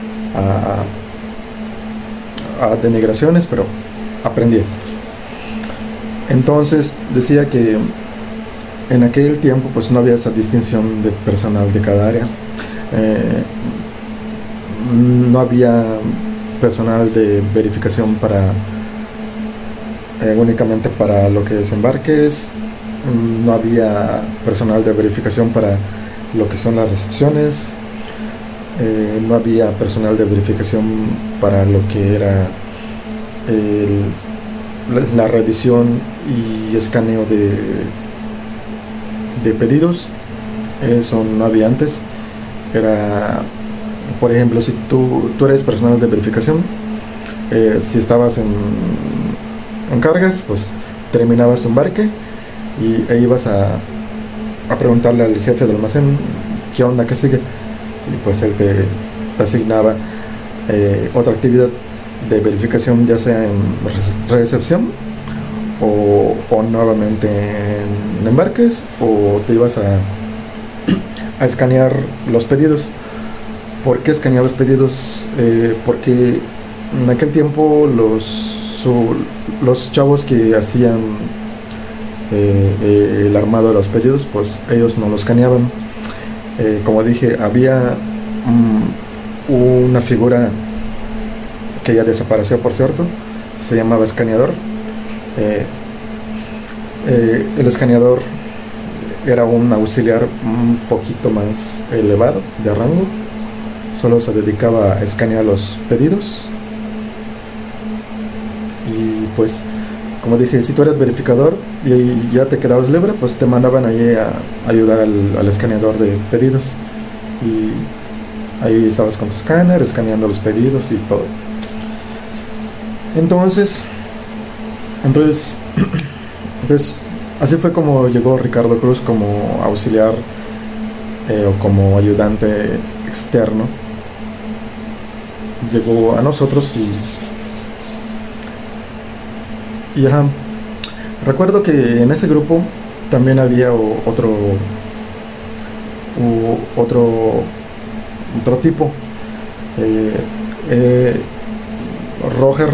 a denigraciones, pero aprendí eso. Entonces decía que en aquel tiempo pues no había esa distinción de personal de cada área. No había personal de verificación para únicamente para lo que es embarques. No había personal de verificación para lo que son las recepciones. No había personal de verificación para lo que era la revisión y escaneo de pedidos. Eso no había antes. Era, por ejemplo, si tú eres personal de verificación, si estabas en cargas, pues terminabas tu embarque e ibas a preguntarle al jefe del almacén qué onda, qué sigue, y pues él te asignaba otra actividad de verificación, ya sea en recepción o nuevamente en embarques, o te ibas a escanear los pedidos. ¿Por qué escaneabas pedidos? Porque en aquel tiempo los chavos que hacían el armado de los pedidos, pues ellos no los escaneaban. Como dije, había una figura que ya desapareció, por cierto, se llamaba escaneador. El escaneador era un auxiliar un poquito más elevado de rango, solo se dedicaba a escanear los pedidos. Y pues, como dije, si tú eres verificador y ya te quedabas libre, pues te mandaban ahí a ayudar al escaneador de pedidos, y ahí estabas con tu escáner escaneando los pedidos y todo. Entonces pues así fue como llegó Ricardo Cruz como auxiliar o como ayudante externo. Llegó a nosotros y ajá. Recuerdo que en ese grupo también había otro tipo. Roger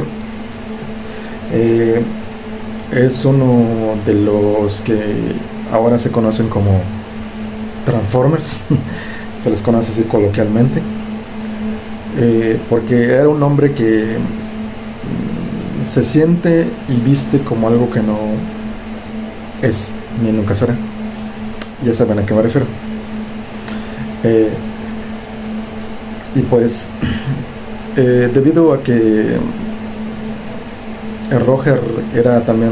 es uno de los que ahora se conocen como Transformers. Se les conoce así coloquialmente, porque era un hombre que se siente y viste como algo que no es ni nunca será. Ya saben a qué me refiero. Y pues debido a que el Roger era también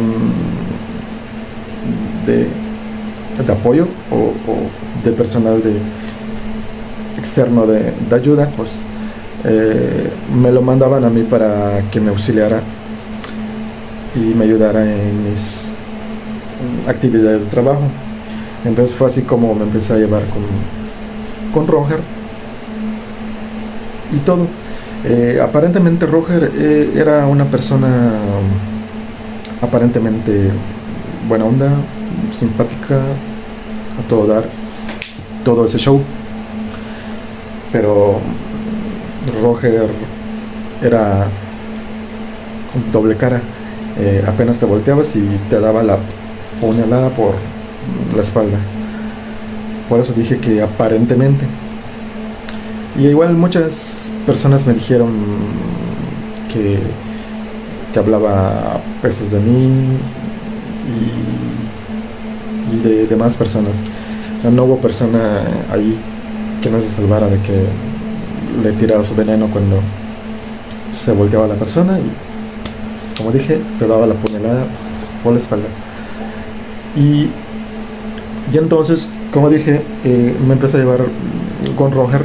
de apoyo o de personal externo de ayuda, pues me lo mandaban a mí para que me auxiliara y me ayudara en mis actividades de trabajo. Entonces fue así como me empecé a llevar con Roger y todo. Aparentemente Roger era una persona aparentemente buena onda, simpática, a todo dar, todo ese show. Pero Roger era doble cara. Apenas te volteabas y te daba la puñalada por la espalda. Por eso dije que aparentemente. Y igual muchas personas me dijeron que hablaba pestes de mí y de demás personas. No hubo persona ahí que no se salvara de que le tiraba su veneno cuando se volteaba la persona y, como dije, te daba la puñalada por la espalda. Y entonces, como dije, me empecé a llevar con Roger,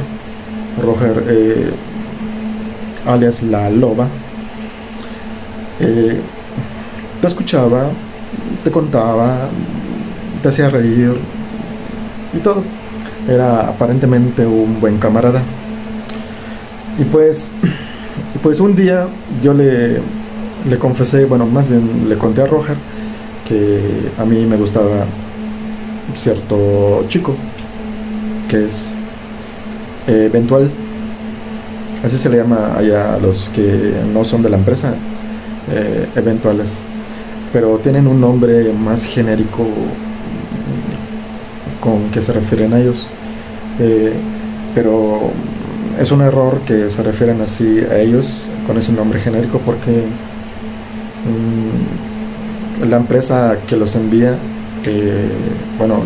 alias La Loba. Te escuchaba, te contaba, te hacía reír y todo. Era aparentemente un buen camarada. Y pues un día yo le confesé, bueno, más bien le conté a Roger que a mí me gustaba cierto chico que es eventual, así se le llama allá a los que no son de la empresa, eventuales, pero tienen un nombre más genérico con que se refieren a ellos, pero es un error que se refieren así a ellos con ese nombre genérico porque la empresa que los envía, bueno,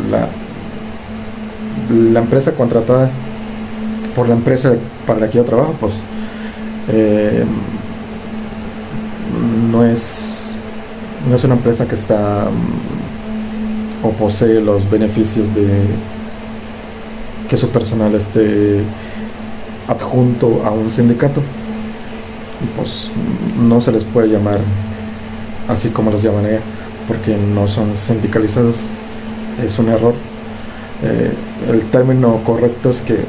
la empresa contratada por la empresa para la que yo trabajo, pues no es una empresa que está o posee los beneficios de que su personal esté adjunto a un sindicato, y pues no se les puede llamar así como los llaman allá porque no son sindicalizados. Es un error. El término correcto es que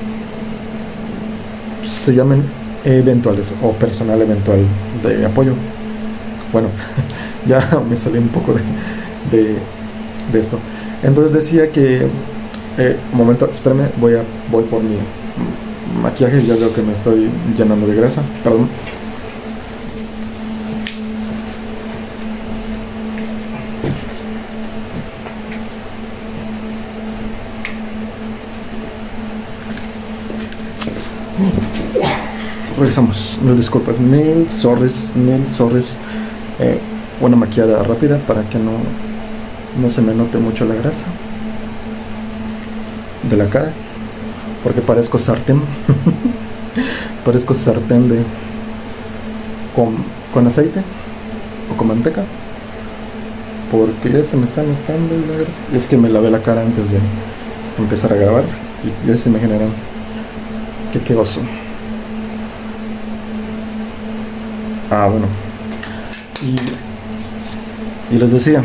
se llamen eventuales o personal eventual de apoyo. Bueno, ya me salí un poco de esto. Entonces decía que un momento, espérame, voy por mi maquillaje. Ya veo que me estoy llenando de grasa, perdón. Regresamos, mil disculpas, mil sorries. Una maquillada rápida para que no se me note mucho la grasa de la cara, porque parezco sartén. Parezco sartén con aceite o con manteca, porque ya se me está notando la grasa. Es que me lavé la cara antes de empezar a grabar y ya se me generan qué oso. Bueno, y les decía,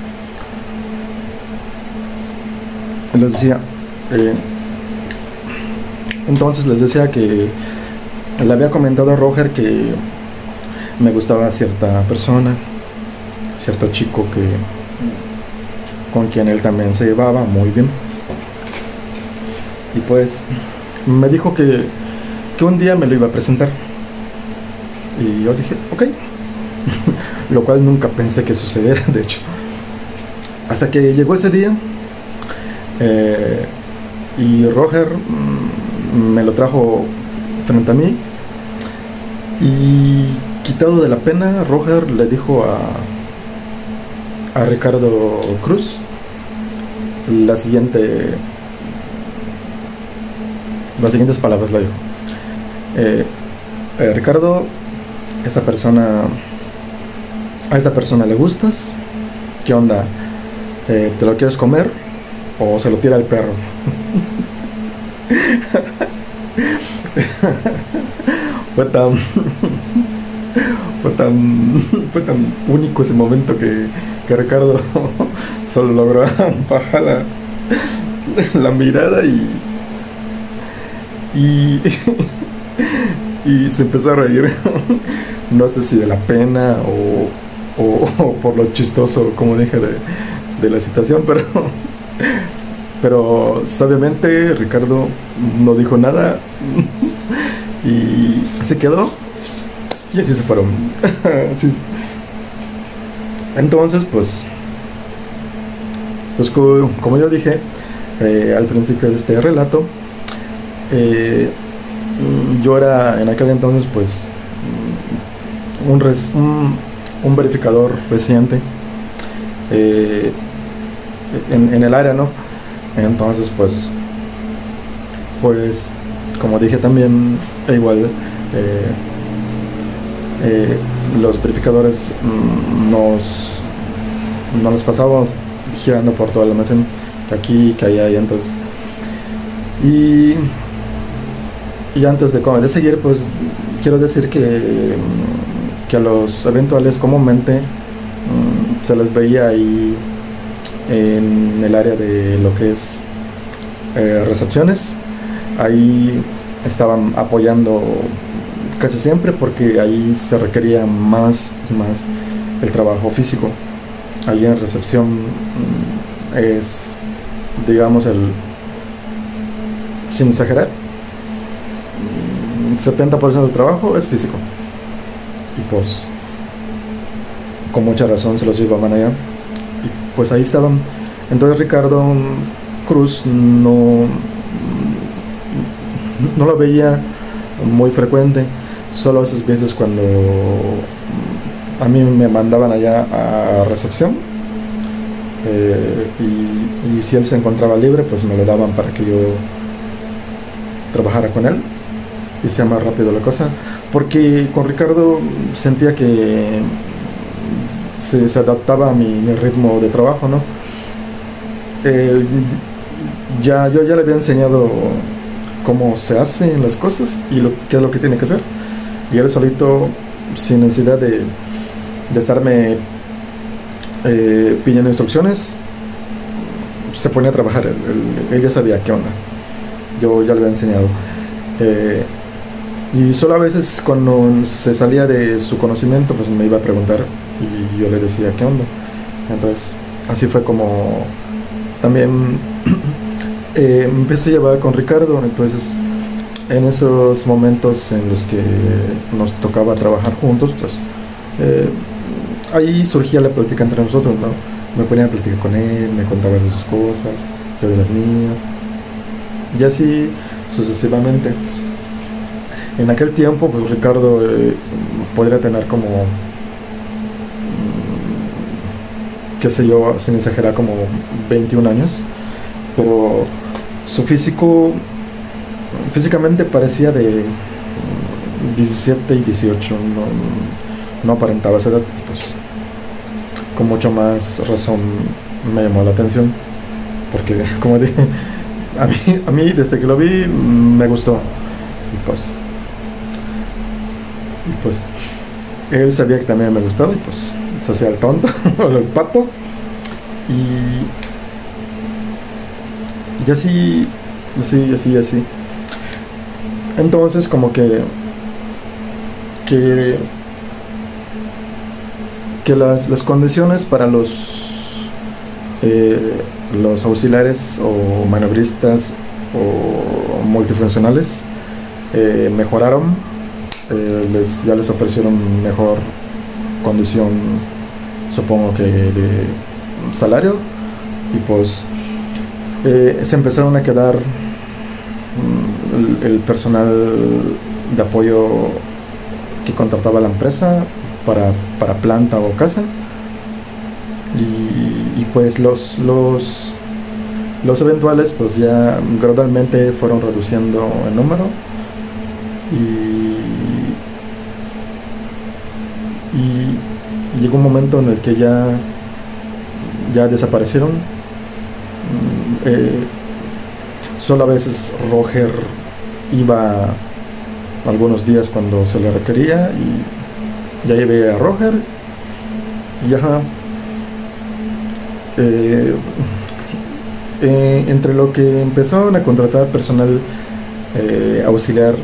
entonces les decía que le había comentado a Roger que me gustaba cierta persona, cierto chico con quien él también se llevaba muy bien, y pues me dijo que un día me lo iba a presentar. Y yo dije, ok. Lo cual nunca pensé que sucediera, de hecho. Hasta que llegó ese día, y Roger me lo trajo frente a mí. Y quitado de la pena, Roger le dijo a Ricardo Cruz las siguientes palabras. Le dijo, Ricardo, a esta persona le gustas. ¿Qué onda? ¿Te lo quieres comer o se lo tira el perro? Fue tan único ese momento que Ricardo solo logró bajar la mirada y se empezó a reír. No sé si de la pena o por lo chistoso, como dije, de la situación, pero sabiamente Ricardo no dijo nada y se quedó, y así se fueron. Entonces, pues Pues como yo dije al principio de este relato, yo era en aquel entonces pues un verificador reciente en el área, ¿no? Entonces pues como dije también, igual los verificadores nos pasábamos girando por todo el almacén, que aquí, que allá, y entonces y antes de seguir, pues quiero decir que a los eventuales comúnmente se les veía ahí en el área de lo que es recepciones. Ahí estaban apoyando casi siempre, porque ahí se requería más y más el trabajo físico. Ahí en recepción es, digamos, sin exagerar, 70% del trabajo es físico, y pues con mucha razón se los llevaban allá, y pues ahí estaban. Entonces Ricardo Cruz no lo veía muy frecuente, solo esas veces cuando a mí me mandaban allá a recepción, y si él se encontraba libre, pues me lo daban para que yo trabajara con él y sea más rápido la cosa, porque con Ricardo sentía que se adaptaba a mi ritmo de trabajo, ¿no? Yo ya le había enseñado cómo se hacen las cosas y qué es lo que tiene que hacer, y él solito, sin necesidad de estarme pidiendo instrucciones, se ponía a trabajar. Él ya sabía qué onda, yo ya le había enseñado, y solo a veces cuando se salía de su conocimiento, pues me iba a preguntar y yo le decía qué onda. Entonces así fue como también empecé a llevar con Ricardo. Entonces en esos momentos en los que nos tocaba trabajar juntos, pues ahí surgía la plática entre nosotros, ¿no? Me ponía a platicar con él, me contaba de sus cosas, yo de las mías, y así sucesivamente. En aquel tiempo, pues Ricardo podría tener como, qué sé yo, sin exagerar, como 21 años, pero su físicamente parecía de 17 y 18, no aparentaba esa edad. Pues con mucho más razón me llamó la atención, porque como dije, a mí desde que lo vi me gustó, y pues él sabía que también me gustaba, y pues se hacía el tonto o el pato, y así. Entonces como que las condiciones para los auxiliares o maniobristas o multifuncionales mejoraron. Ya les ofrecieron mejor condición, supongo que de salario, y pues se empezaron a quedar el personal de apoyo que contrataba la empresa para planta o casa, y pues los eventuales pues ya gradualmente fueron reduciendo el número, y llegó un momento en el que ya desaparecieron. Solo a veces Roger iba algunos días cuando se le requería, y ya llevé a Roger, y ya entre lo que empezaron a contratar personal auxiliar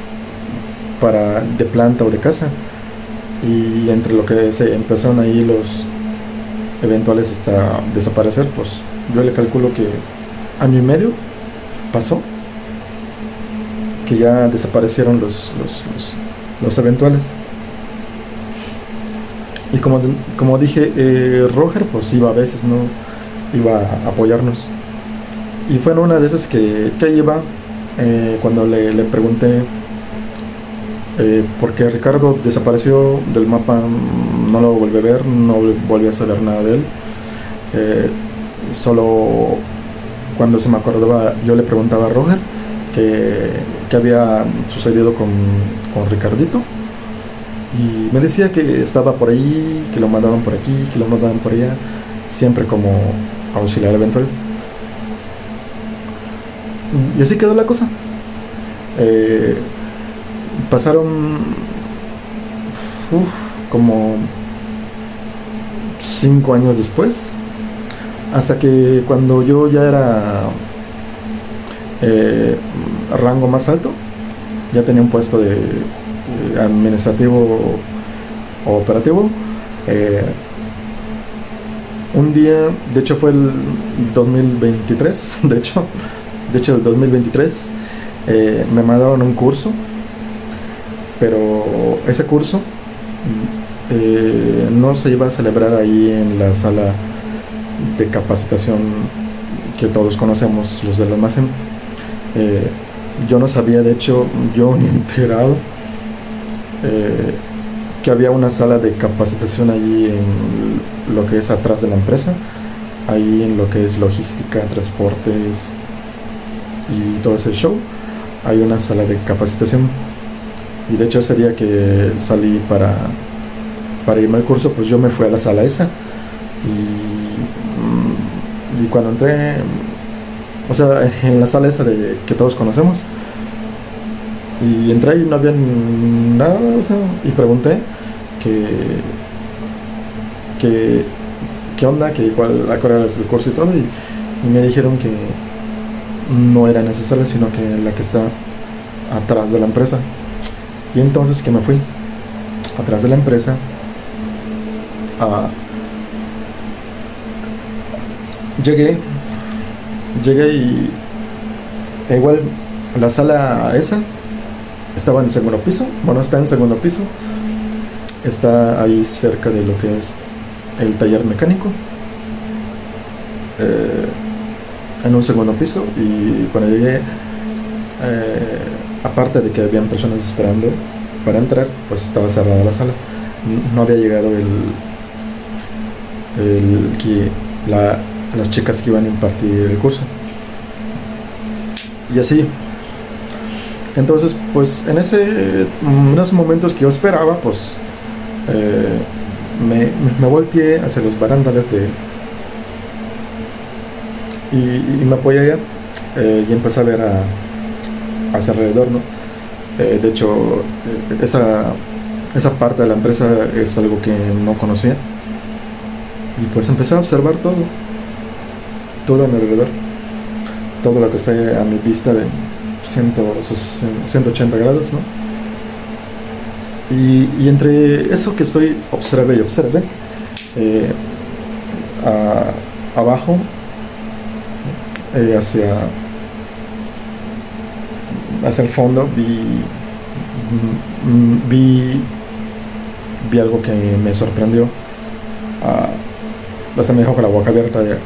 de planta o de casa, y entre lo que se empezaron ahí los eventuales hasta desaparecer, pues yo le calculo que año y medio pasó que ya desaparecieron los eventuales. Y como dije, Roger pues iba a veces, ¿no? iba a apoyarnos. Y fue en una de esas que iba, cuando le pregunté por qué Ricardo desapareció del mapa, no lo volví a ver, no volví a saber nada de él. Solo cuando se me acordaba, yo le preguntaba a Roger qué había sucedido con Ricardito, y me decía que estaba por ahí, que lo mandaban por aquí, que lo mandaban por allá, siempre como auxiliar eventual. Y así quedó la cosa. Pasaron como 5 años después, hasta que cuando yo ya era rango más alto, ya tenía un puesto de administrativo o operativo. Un día, de hecho fue el 2023, de hecho el 2023, me mandaron un curso, pero ese curso no se iba a celebrar ahí en la sala de capacitación que todos conocemos, los del almacén. Yo no sabía, de hecho, yo ni enterado, que había una sala de capacitación allí en lo que es atrás de la empresa, ahí en lo que es logística, transportes y todo ese show. Hay una sala de capacitación, y de hecho ese día que salí para irme al curso, pues yo me fui a la sala esa, y cuando entré, o sea, en la sala esa que todos conocemos, y entré y no había nada, o sea, y pregunté qué onda, cuál era el curso y todo, y me dijeron que no era necesario, sino que la que está atrás de la empresa. Y entonces que me fui atrás de la empresa llegué y igual la sala esa estaba en el segundo piso. Bueno, está en el segundo piso, está ahí cerca de lo que es el taller mecánico, en un segundo piso. Y cuando llegué, aparte de que habían personas esperando para entrar, pues estaba cerrada la sala, no había llegado las chicas que iban a impartir el curso. Y así, entonces, pues en esos momentos que yo esperaba, pues me volteé hacia los barandares y me apoyé allá, y empecé a ver hacia alrededor, ¿no? De hecho, esa parte de la empresa es algo que no conocía, y pues empecé a observar todo a mi alrededor, todo lo que está a mi vista de 180 grados, ¿no? Y entre eso que estoy observé, abajo, hacia el fondo, vi algo que me sorprendió. Hasta me dejó con la boca abierta ya.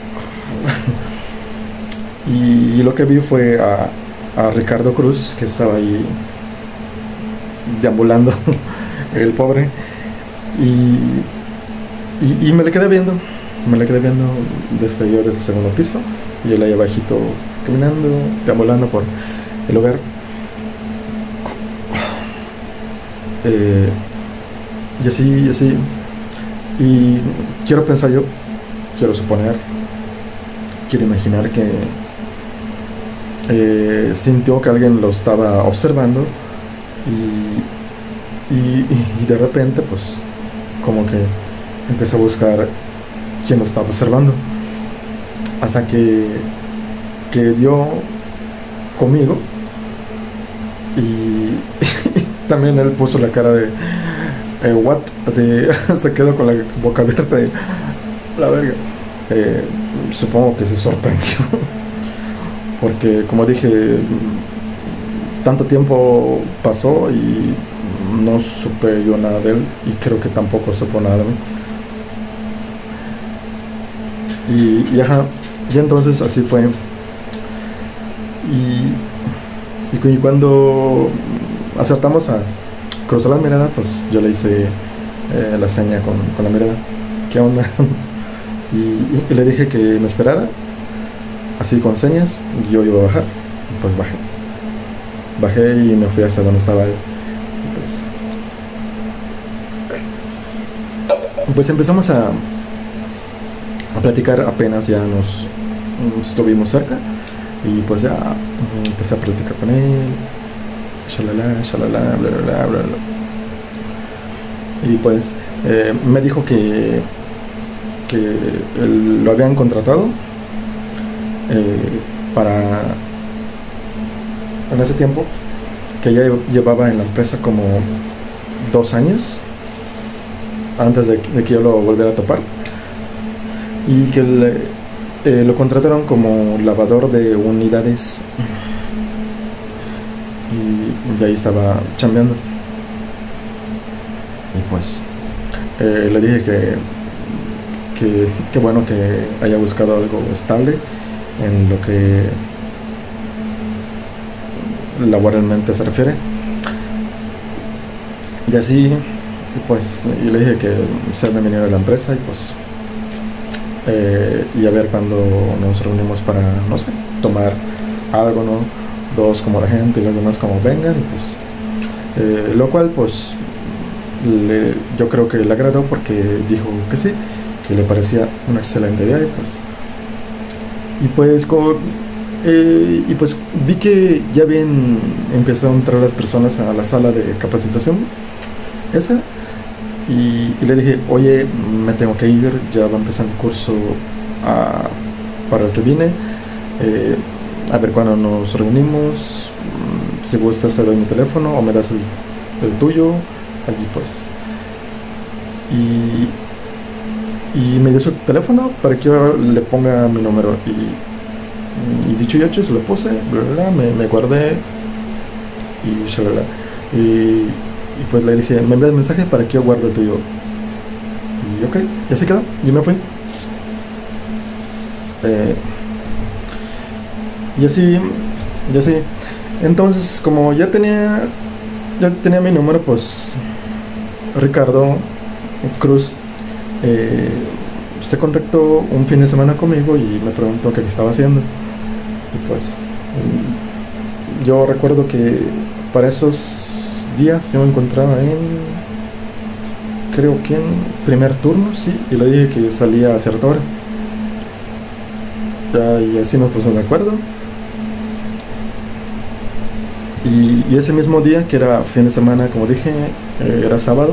Y lo que vi fue a Ricardo Cruz, que estaba ahí deambulando, el pobre, y me le quedé viendo desde el segundo piso, y él ahí abajito caminando, deambulando por el lugar. Y así, y quiero pensar yo, quiero suponer, quiero imaginar que sintió que alguien lo estaba observando, y de repente, pues, como que empecé a buscar quién lo estaba observando, hasta que dio conmigo, y también él puso la cara de what, se quedó con la boca abierta y la verga. Supongo que se sorprendió, porque como dije, tanto tiempo pasó y no supe yo nada de él, y creo que tampoco supo nada de mí. Y ajá, Y entonces así fue. Y cuando acertamos a cruzar la mirada, pues yo le hice la seña con la mirada. ¿Qué onda? y le dije que me esperara, así con señas, y yo iba a bajar. Pues bajé y me fui hasta donde estaba él. Pues empezamos a platicar, apenas ya nos estuvimos cerca, y pues ya empecé a platicar con él, shalala, shalala, bla bla bla bla, bla. Y pues me dijo que lo habían contratado para, en ese tiempo, que ya llevaba en la empresa como 2 años antes de que yo lo volviera a topar, y que lo contrataron como lavador de unidades, y ahí estaba chambeando. Y pues le dije que bueno que haya buscado algo estable en lo que laboralmente se refiere. Y así, pues, y le dije que se me venía de la empresa, y pues y a ver cuando nos reunimos para, no sé, tomar algo, ¿no? 2 como la gente y los demás como vengan, y pues lo cual pues yo creo que le agradó, porque dijo que sí, que le parecía una excelente idea. Y pues vi que ya habían empezado a entrar las personas a la sala de capacitación esa, y le dije, oye, me tengo que ir, ya va a empezar el curso para el que vine, a ver cuándo nos reunimos, si gustas te doy mi teléfono o me das el tuyo, allí pues. Y me dio su teléfono para que yo le ponga mi número, y dicho y hecho, se lo puse, bla, bla, bla, me guardé, y shalala. Y pues le dije, me envía el mensaje para que yo guarde el tuyo. Y ok, y así quedó, y me fui. Y así. Entonces, como ya tenía mi número, pues Ricardo Cruz se contactó un fin de semana conmigo y me preguntó qué estaba haciendo. Y pues yo recuerdo que para esos días yo me encontraba creo que en primer turno, sí, y le dije que salía a cierta hora. Y así nos pusimos de acuerdo. Y ese mismo día, que era fin de semana, como dije, era sábado,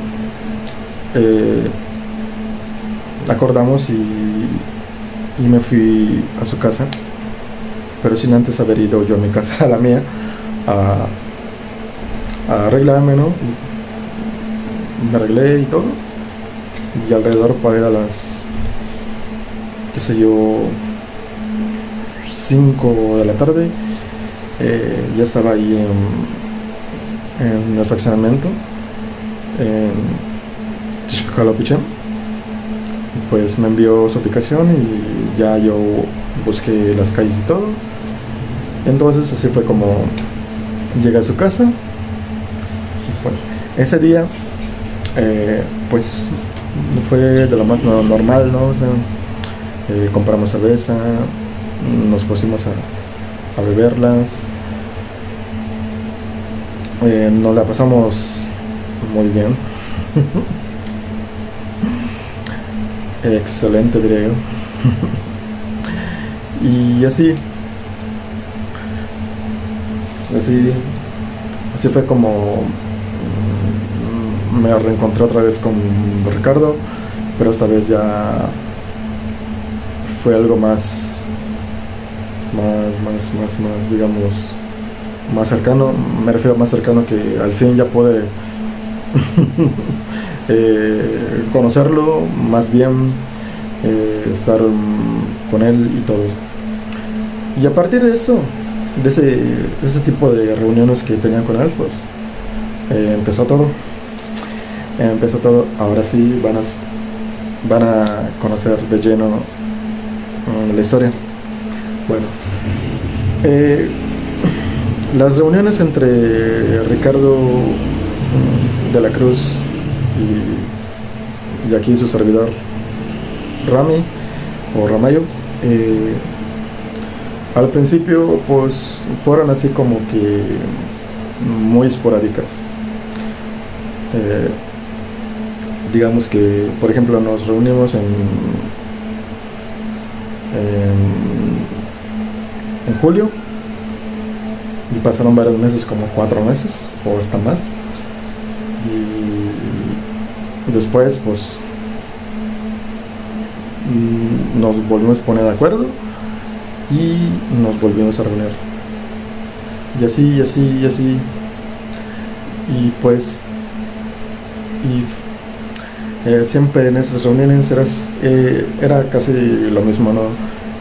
acordamos y me fui a su casa, pero sin antes haber ido yo a mi casa, a la mía, a arreglarme, ¿no? Me arreglé y todo, y alrededor para las, qué sé yo, 5 de la tarde, ya estaba ahí en el fraccionamiento en Tixcalapichén. Pues me envió su aplicación y ya yo busqué las calles y todo. Entonces así fue como llegué a su casa. Y pues ese día pues fue de lo más normal, ¿no? O sea, compramos cerveza, nos pusimos a beberlas, nos la pasamos muy bien. Excelente, diría yo. Y así fue como me reencontré otra vez con Ricardo, pero esta vez ya fue algo más, digamos, más cercano. Me refiero a más cercano, que al fin ya pude conocerlo más bien, estar con él y todo. Y a partir de eso, de ese tipo de reuniones que tenía con él, pues empezó todo. Ahora sí van a conocer de lleno la historia. Bueno, las reuniones entre Ricardo de la Cruz y aquí su servidor Rami o Ramayo, al principio pues fueron así como que muy esporádicas. Digamos que, por ejemplo, nos reunimos en julio y pasaron varios meses, como 4 meses o hasta más, y después pues nos volvimos a poner de acuerdo y nos volvimos a reunir, y así, y así, y así, y pues siempre en esas reuniones era casi lo mismo, ¿no?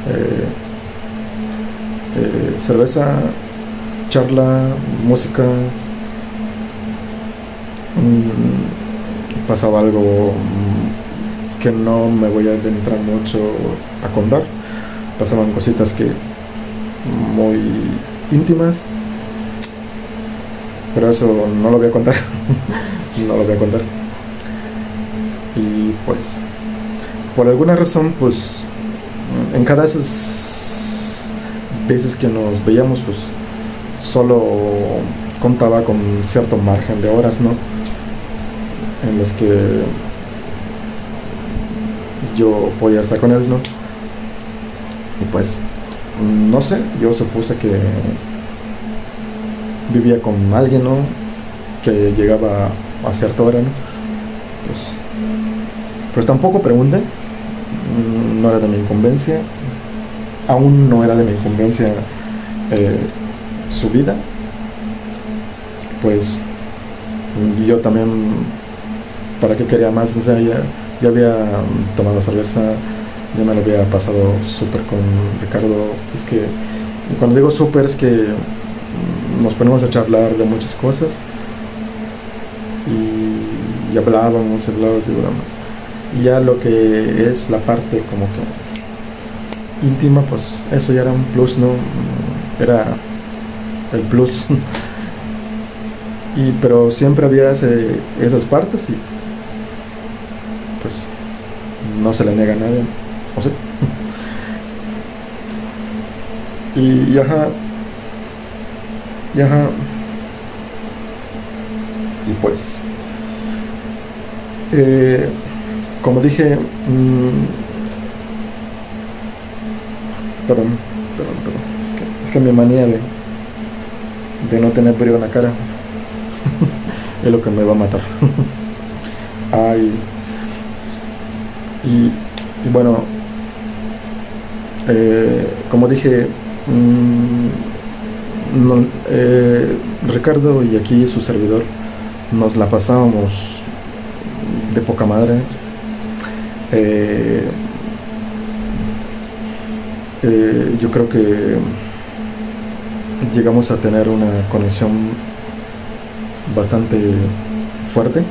Cerveza, charla, música, pasaba algo que no me voy a adentrar mucho a contar. Pasaban cositas que muy íntimas, pero eso no lo voy a contar. No lo voy a contar. Y pues por alguna razón, pues en cada esas veces que nos veíamos, pues solo contaba con cierto margen de horas, ¿no? En las que yo podía estar con él, ¿no? Y pues no sé, yo supuse que vivía con alguien, ¿no? Que llegaba a cierta hora, ¿no? Pues tampoco pregunté, no era de mi incumbencia, aún no era de mi incumbencia su vida. Pues yo también, ¿para qué quería más? O sea, ya había tomado cerveza, ya me lo había pasado súper con Ricardo. Es que, y cuando digo súper, es que nos ponemos a charlar de muchas cosas y hablábamos. Y ya lo que es la parte como que íntima, pues eso ya era un plus, ¿no? Era el plus. Pero siempre había esas partes y pues no se le niega a nadie, ¿o sí? Y ajá. Y pues como dije, perdón, es que mi manía de no tener brillo en la cara es lo que me va a matar. Ay, y bueno, como dije, Ricardo y aquí su servidor nos la pasábamos de poca madre. Yo creo que llegamos a tener una conexión bastante fuerte,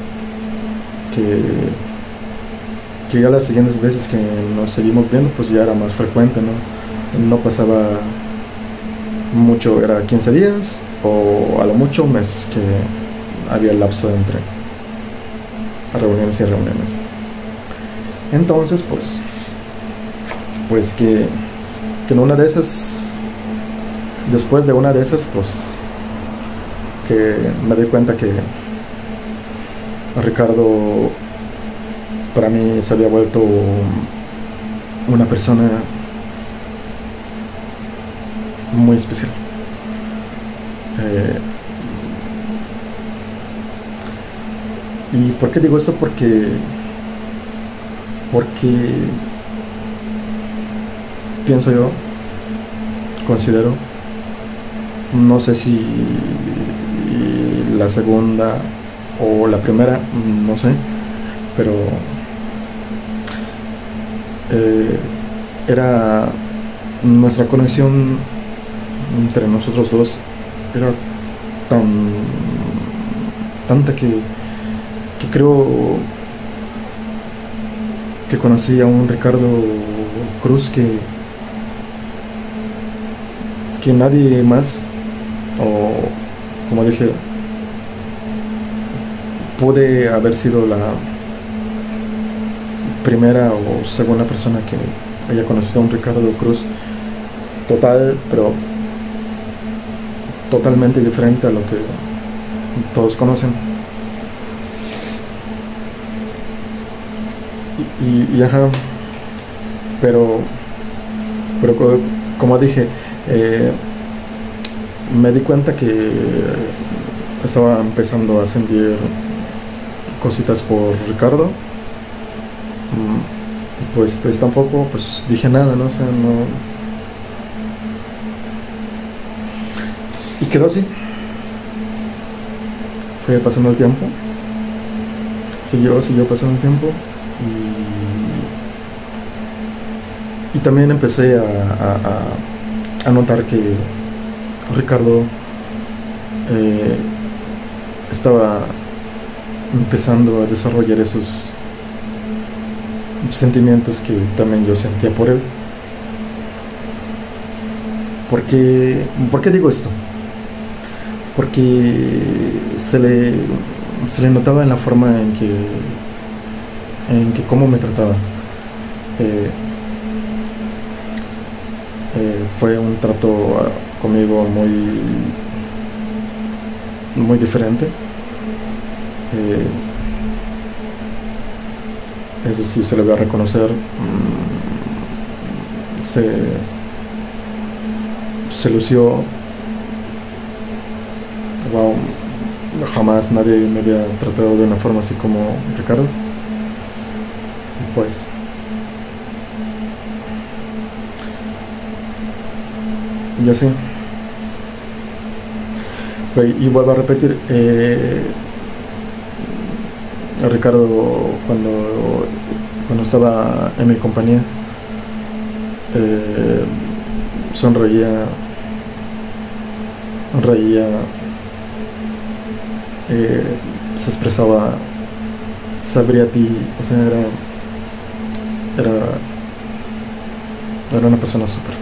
que ya las siguientes veces que nos seguimos viendo, pues ya era más frecuente, no pasaba mucho, era 15 días o a lo mucho un mes que había el lapso entre reuniones y reuniones. Entonces pues que en una de esas, después de una de esas, pues que me di cuenta que Ricardo para mí se había vuelto una persona muy especial. ¿Y por qué digo esto? Porque pienso yo, considero, no sé si la segunda o la primera, no sé, pero era nuestra conexión entre nosotros dos era tanta que creo que conocí a un Ricardo Cruz que que nadie más, o como dije, pude haber sido la primera o segunda persona que haya conocido a un Ricardo Cruz pero totalmente diferente a lo que todos conocen. Y ajá, pero como dije, me di cuenta que estaba empezando a sentir cositas por Ricardo. Pues tampoco pues dije nada, ¿no? O sea, no. Y quedó así. Fue pasando el tiempo. Siguió pasando el tiempo. Y también empecé a notar que Ricardo estaba empezando a desarrollar esos sentimientos que también yo sentía por él. ¿Por qué digo esto? Porque se le notaba en la forma en que cómo me trataba. Fue un trato conmigo muy diferente. Eso sí se le voy a reconocer. Se lució. Wow, jamás nadie me había tratado de una forma así como Ricardo. Y pues y así. Y vuelvo a repetir, Ricardo cuando estaba en mi compañía sonreía, reía, se expresaba, sabría a ti, o sea, era una persona súper.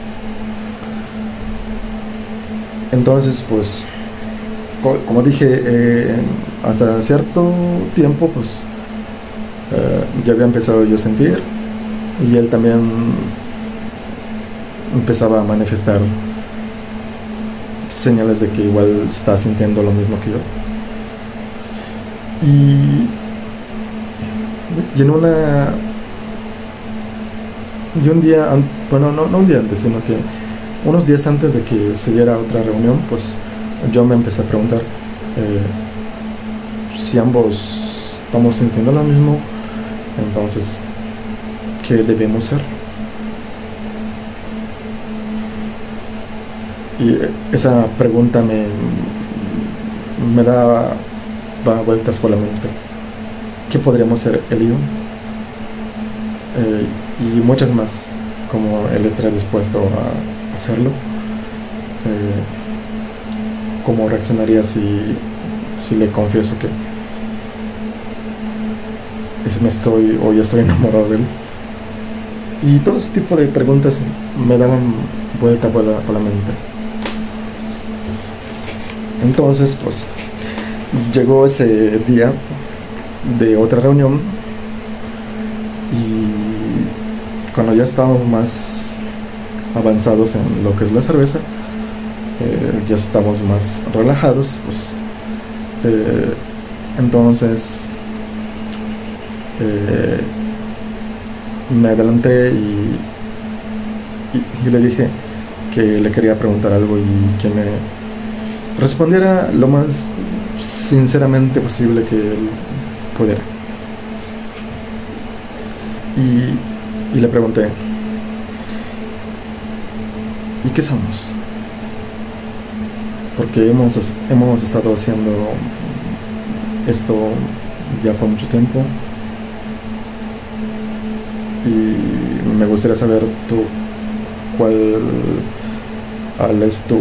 Entonces, pues, como dije, hasta cierto tiempo, pues, ya había empezado yo a sentir, y él también empezaba a manifestar señales de que igual está sintiendo lo mismo que yo. Y un día, bueno, no un día antes, sino que unos días antes de que se diera otra reunión, pues yo me empecé a preguntar si ambos estamos sintiendo lo mismo, entonces, ¿qué debemos hacer? Y esa pregunta me da vueltas por la mente. ¿Qué podríamos hacer él y yo? Y muchas más, como él estaría dispuesto a hacerlo. ¿Cómo reaccionaría si le confieso que ya estoy enamorado de él? Y todo ese tipo de preguntas me daban vuelta por la mente. Entonces, pues, llegó ese día de otra reunión, y cuando ya estábamos más avanzados en lo que es la cerveza, ya estamos más relajados, pues, entonces me adelanté y le dije que le quería preguntar algo y que me respondiera lo más sinceramente posible que él pudiera. Y le pregunté, ¿y qué somos? Porque hemos estado haciendo esto ya por mucho tiempo, y me gustaría saber tú cuál es tu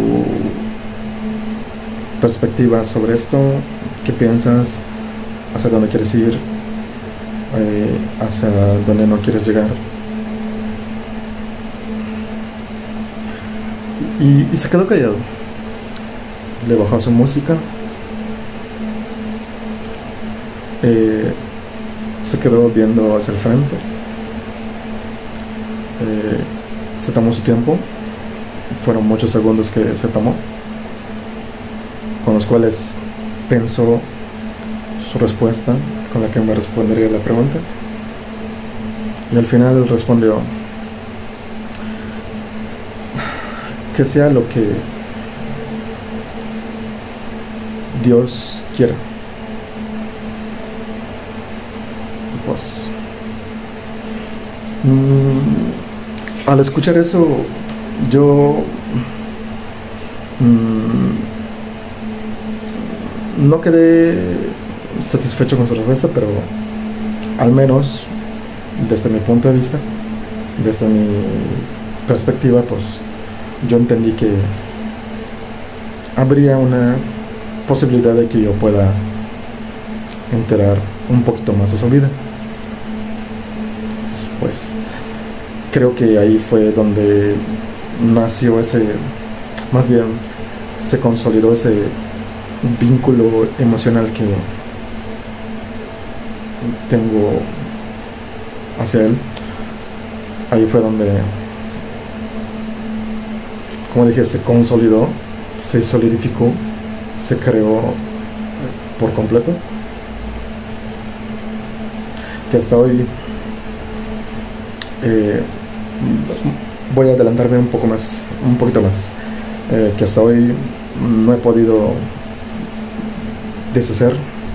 perspectiva sobre esto, qué piensas, hacia dónde quieres ir, hacia dónde no quieres llegar. Y se quedó callado. Le bajó su música. Se quedó viendo hacia el frente. Se tomó su tiempo. Fueron muchos segundos que se tomó, con los cuales pensó su respuesta, con la que me respondería la pregunta. Y al final respondió: que sea lo que Dios quiera. Y pues, al escuchar eso, yo no quedé satisfecho con su respuesta, pero al menos desde mi punto de vista, desde mi perspectiva, pues yo entendí que habría una posibilidad de que yo pueda enterar un poquito más de su vida. Pues creo que ahí fue donde nació ese, más bien se consolidó ese vínculo emocional que tengo hacia él. Ahí fue donde, como dije, se consolidó, se solidificó, se creó por completo, que hasta hoy voy a adelantarme un poquito más, que hasta hoy no he podido deshacer.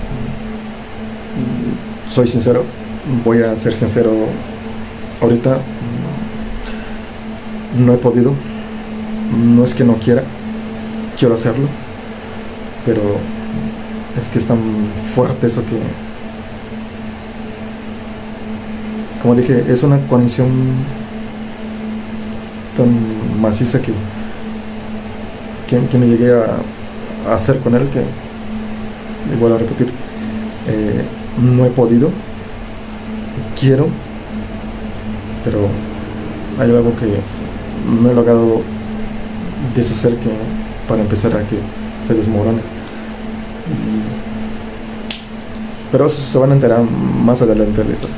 Soy sincero, voy a ser sincero ahorita, no he podido. No es que no quiera, quiero hacerlo, pero es que es tan fuerte eso que, como dije, es una conexión tan maciza que me llegué a hacer con él, que, y vuelvo a repetir, no he podido, quiero, pero hay algo que no he logrado deshacer, que para empezar a que se desmorone. Pero eso se van a enterar más adelante de eso.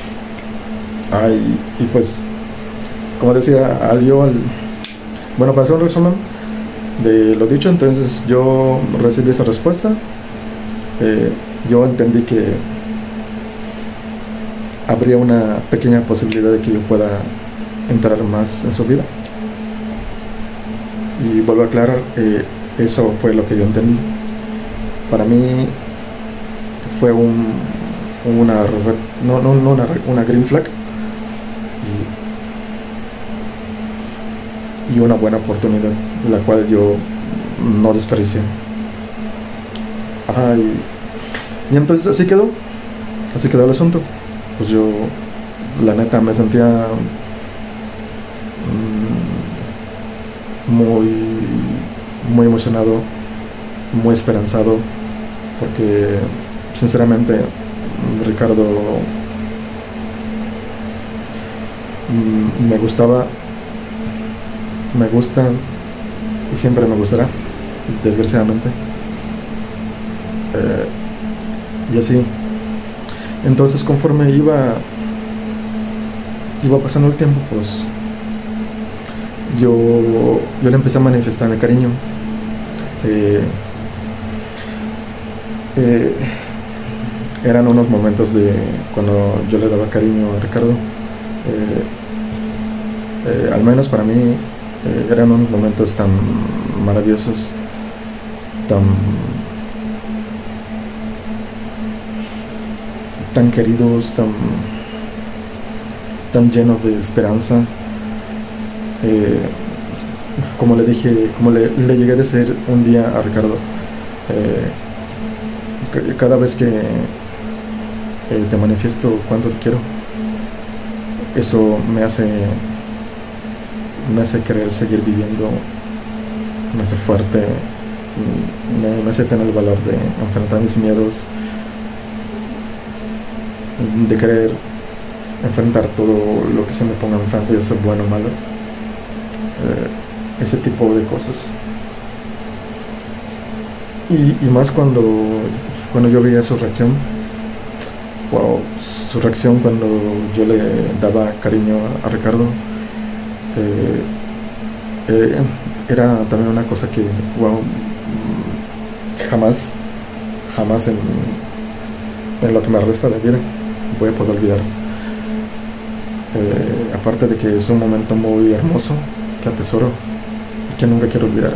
Y pues, como decía, bueno, para hacer un resumen de lo dicho, entonces yo recibí esa respuesta. Yo entendí que habría una pequeña posibilidad de que yo pueda entrar más en su vida. Y vuelvo a aclarar, eso fue lo que yo entendí. Para mí fue una green flag y una buena oportunidad, la cual yo no desperdicié. Y entonces así quedó el asunto. Pues yo, la neta, me sentía muy emocionado, muy esperanzado, porque sinceramente Ricardo me gusta y siempre me gustará, desgraciadamente. Y así, entonces, conforme iba pasando el tiempo, pues yo le empecé a manifestar mi cariño. Eran unos momentos de cuando yo le daba cariño a Ricardo, al menos para mí, eran unos momentos tan maravillosos, tan queridos, tan llenos de esperanza. Como le dije, como le llegué a decir un día a Ricardo, cada vez que te manifiesto cuánto te quiero, eso me hace querer seguir viviendo, me hace fuerte, me hace tener el valor de enfrentar mis miedos, de querer enfrentar todo lo que se me ponga enfrente, ya sea bueno o malo. ese tipo de cosas. Y más cuando yo veía su reacción. Wow, su reacción cuando yo le daba cariño a Ricardo, era también una cosa que, wow, jamás en lo que me resta de vida voy a poder olvidar. Aparte de que es un momento muy hermoso que atesoro y que nunca quiero olvidar.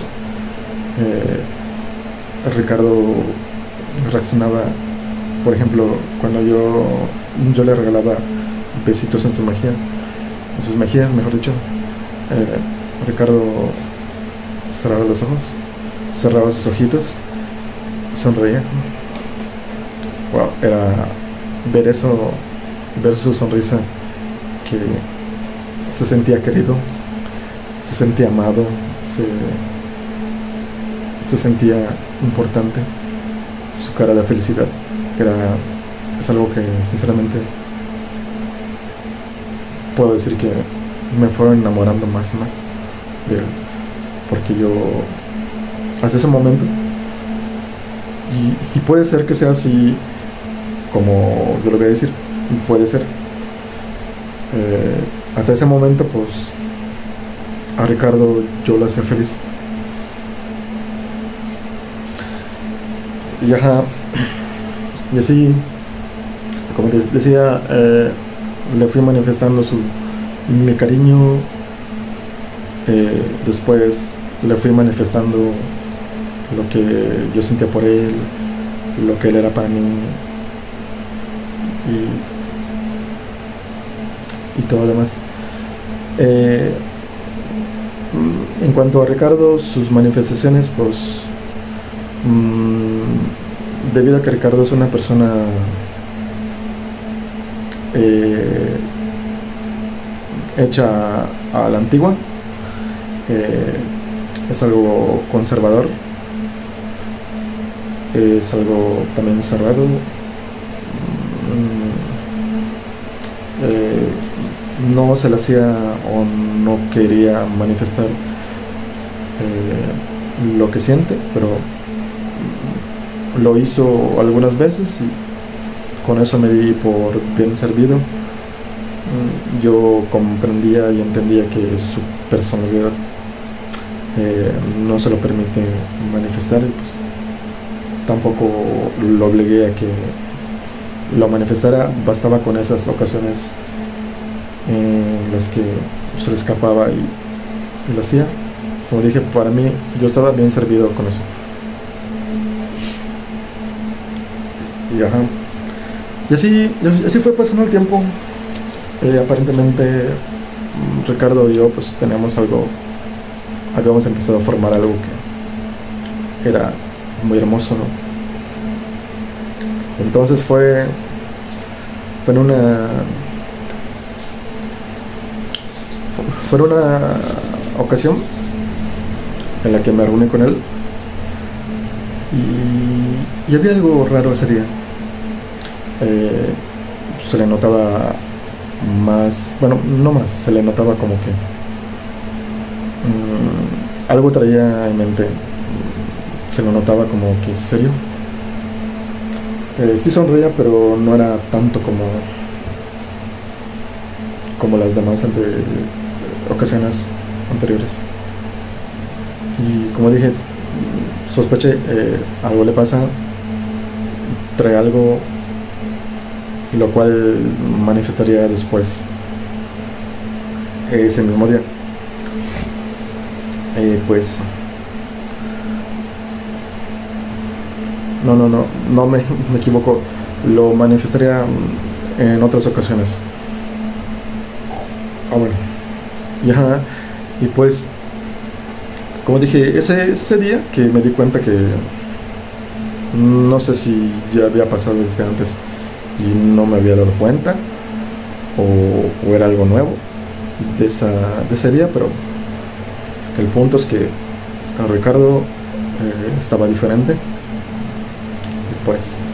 Ricardo reaccionaba, por ejemplo, cuando yo le regalaba besitos en sus mejillas, mejor dicho. Ricardo cerraba los ojos, cerraba sus ojitos, sonreía. Wow, era ver eso, ver su sonrisa, que se sentía querido, se sentía amado, se sentía importante. Su cara de felicidad es algo que sinceramente puedo decir que me fue enamorando más y más de él, porque yo hasta ese momento, y puede ser que sea así como yo lo voy a decir, puede ser, hasta ese momento pues a Ricardo yo lo hacía feliz. Y así, como te decía, le fui manifestando mi cariño. Después le fui manifestando lo que yo sentía por él, lo que él era para mí, y todo lo demás. En cuanto a Ricardo, sus manifestaciones, pues debido a que Ricardo es una persona hecha a la antigua, es algo conservador, es algo también cerrado, no se le hacía o no quería manifestar lo que siente, pero lo hizo algunas veces y con eso me di por bien servido. Yo comprendía y entendía que su personalidad no se lo permite manifestar, y pues tampoco lo obligué a que lo manifestara. Bastaba con esas ocasiones en las que se le escapaba y lo hacía. Como dije, para mí yo estaba bien servido con eso. Y así fue pasando el tiempo. Aparentemente Ricardo y yo pues habíamos empezado a formar algo que era muy hermoso, ¿no? Entonces fue en una ocasión en la que me reuní con él, y había algo raro ese día. Se le notaba más, bueno, no más, se le notaba como que algo traía en mente. Se lo notaba como que serio. Sí sonreía, pero no era tanto como las demás ocasiones anteriores. Y como dije, sospeché, algo le pasa, trae algo, lo cual manifestaría después, ese mismo día. Pues no me equivoco, lo manifestaría en otras ocasiones. Bueno, y pues como dije, ese día que me di cuenta que no sé si ya había pasado desde antes y no me había dado cuenta, o era algo nuevo de ese día, pero el punto es que a Ricardo estaba diferente. Y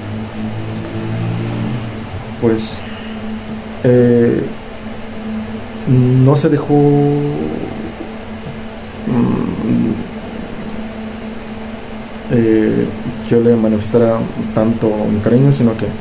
pues no se dejó yo le manifestara tanto mi cariño, sino que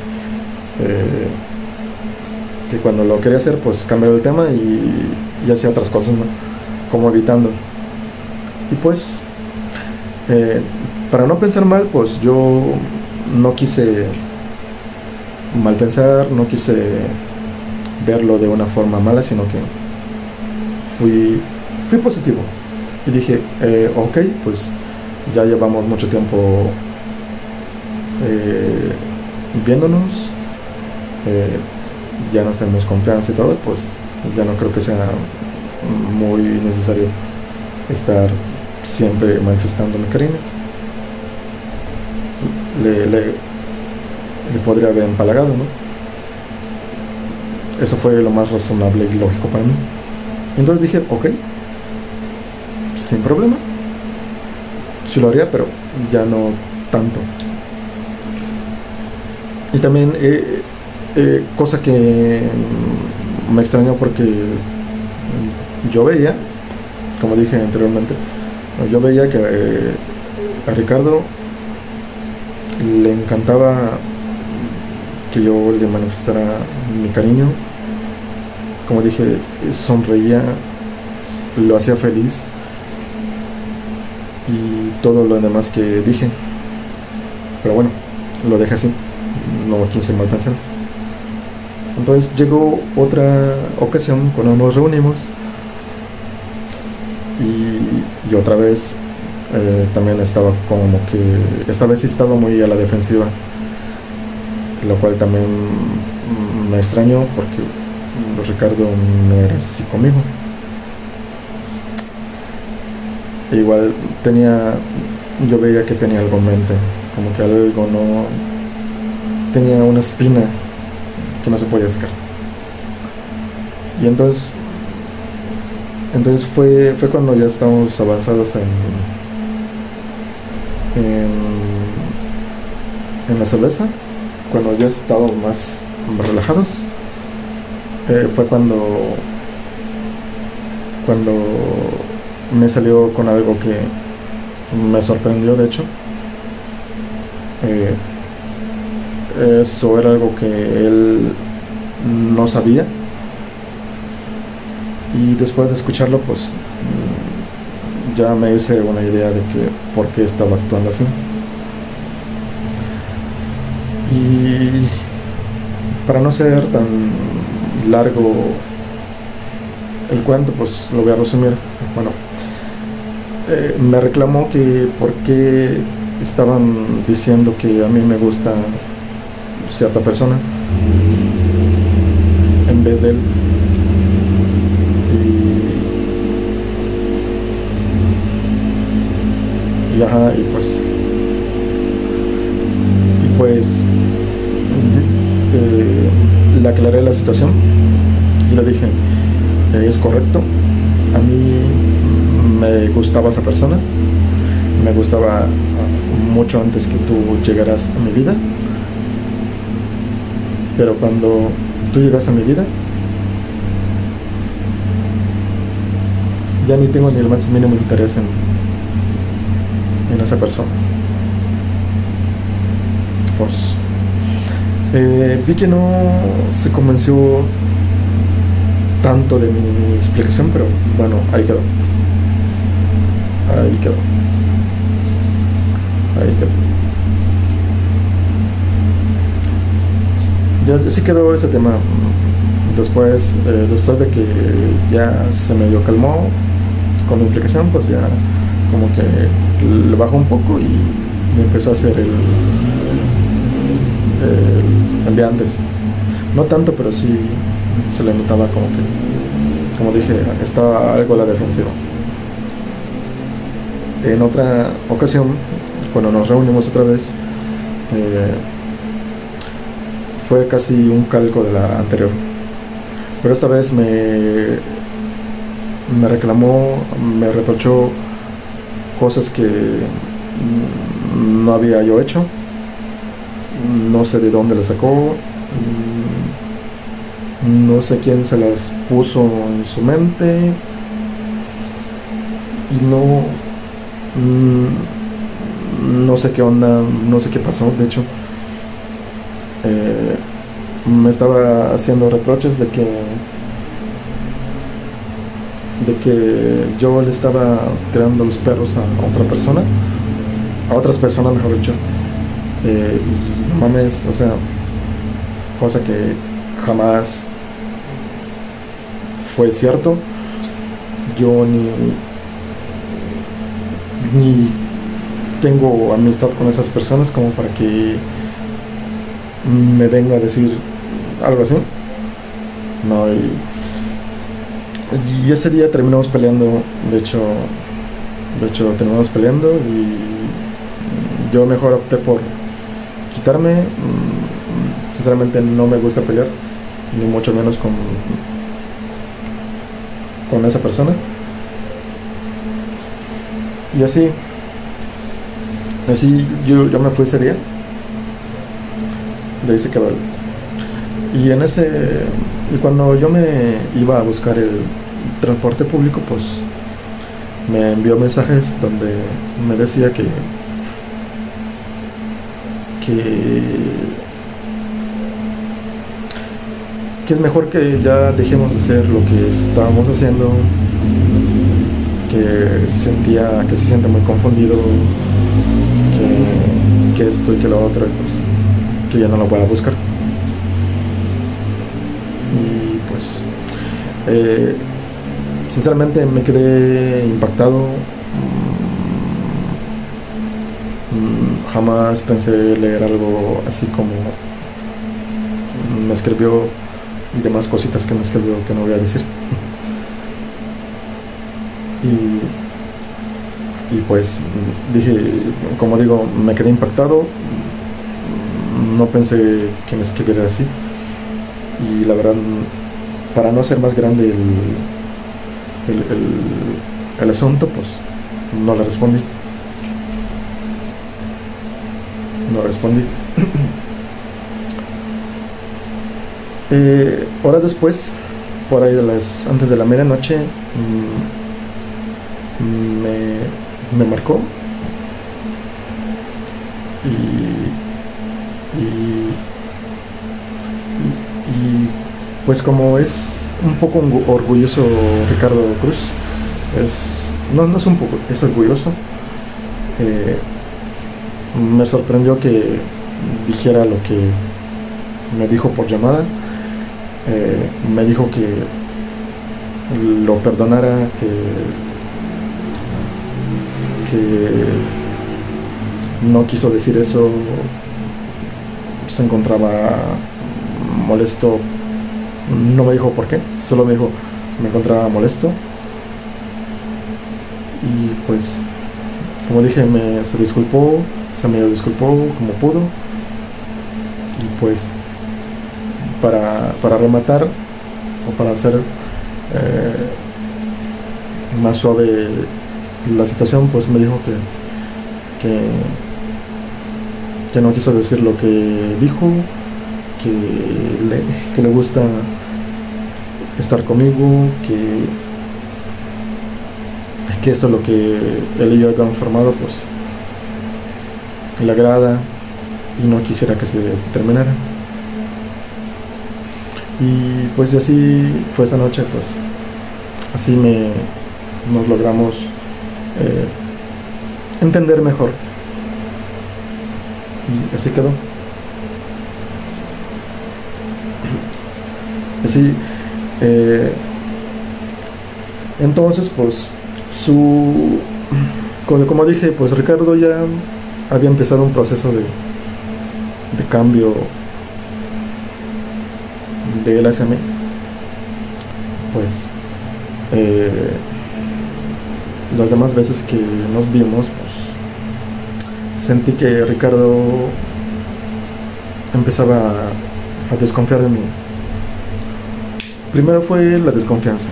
cuando lo quería hacer, pues cambiaba el tema y hacía otras cosas, ¿no? Como evitando. Y pues, para no pensar mal, pues yo no quise mal pensar, no quise verlo de una forma mala, sino que fui positivo. Y dije, ok, pues ya llevamos mucho tiempo viéndonos, ya nos tenemos confianza y todo, pues ya no creo que sea muy necesario estar siempre manifestando mi cariño. Le podría haber empalagado, ¿no? Eso fue lo más razonable y lógico para mí. Entonces dije, ok, sin problema, sí lo haría, pero ya no tanto. Y también cosa que me extrañó, porque yo veía, como dije anteriormente, yo veía que a Ricardo le encantaba que yo le manifestara mi cariño. Como dije, sonreía, lo hacía feliz y todo lo demás que dije. Pero bueno, lo dejé así, no quise mal pensar. Entonces llegó otra ocasión cuando nos reunimos y otra vez también estaba como que, esta vez sí estaba muy a la defensiva, lo cual también me extrañó, porque Ricardo no era así conmigo. E igual yo veía que tenía algo en mente, como que algo no, tenía una espina que no se podía sacar. Y entonces fue cuando ya estábamos avanzados en la cerveza, cuando ya estábamos más relajados, fue cuando me salió con algo que me sorprendió. De hecho, eso era algo que él no sabía, y después de escucharlo, pues ya me hice una idea de que por qué estaba actuando así. Y para no ser tan largo el cuento, pues lo voy a resumir. Bueno, me reclamó que por qué estaban diciendo que a mí me gusta cierta persona en vez de él. Y pues le aclaré la situación y le dije, es correcto, a mí me gustaba esa persona, me gustaba mucho antes que tú llegaras a mi vida, pero cuando tú llegas a mi vida, ya ni tengo ni el más mínimo interés en esa persona. Pues vi que no se convenció tanto de mi explicación, pero bueno, ahí quedó. Ya sí quedó ese tema. Después de que ya se medio calmó con la implicación, pues ya como que le bajó un poco y empezó a hacer el de antes. No tanto, pero sí se le notaba como que, como dije, estaba algo a la defensiva. En otra ocasión, cuando nos reunimos otra vez, fue casi un calco de la anterior, pero esta vez me reclamó, me reprochó cosas que no había yo hecho. No sé de dónde las sacó, no sé quién se las puso en su mente, y no sé qué onda, no sé qué pasó. De hecho, me estaba haciendo reproches de que yo le estaba tirando los perros a otras personas, mejor dicho. Y no mames, o sea, cosa que jamás fue cierto. Yo ni tengo amistad con esas personas como para que me venga a decir algo así. No, y ese día terminamos peleando. De hecho terminamos peleando y yo mejor opté por quitarme. Sinceramente no me gusta pelear, ni mucho menos con esa persona. Y así yo me fui ese día. De ahí se quedó él. Y cuando yo me iba a buscar el transporte público, pues me envió mensajes donde me decía que es mejor que ya dejemos de hacer lo que estábamos haciendo, que se siente muy confundido, que esto y que lo otro, y pues que ya no lo voy a buscar. Y pues sinceramente me quedé impactado. Jamás pensé leer algo así como me escribió y demás cositas que me escribió que no voy a decir. Y pues dije, como digo, me quedé impactado. No pensé que me escribiera así. Y la verdad, para no hacer más grande el asunto, pues no le respondí. Horas después, por ahí antes de la medianoche, me marcó y pues como es un poco orgulloso Ricardo Cruz, no es un poco, es orgulloso. Me sorprendió que dijera lo que me dijo por llamada. Me dijo que lo perdonara, que no quiso decir eso, se encontraba molesto. No me dijo por qué, solo me dijo me encontraba molesto. Y pues, como dije, se medio disculpó como pudo. Y pues para rematar o para hacer más suave la situación, pues me dijo que no quiso decir lo que dijo, que le gusta estar conmigo, que esto es lo que él y yo habíamos formado, pues le agrada y no quisiera que se terminara. Y pues así fue esa noche, pues así nos logramos entender mejor, y así quedó. Así entonces pues como dije, pues Ricardo ya había empezado un proceso de cambio de él hacia mí. Pues las demás veces que nos vimos, pues sentí que Ricardo empezaba a desconfiar de mí. Primero fue la desconfianza,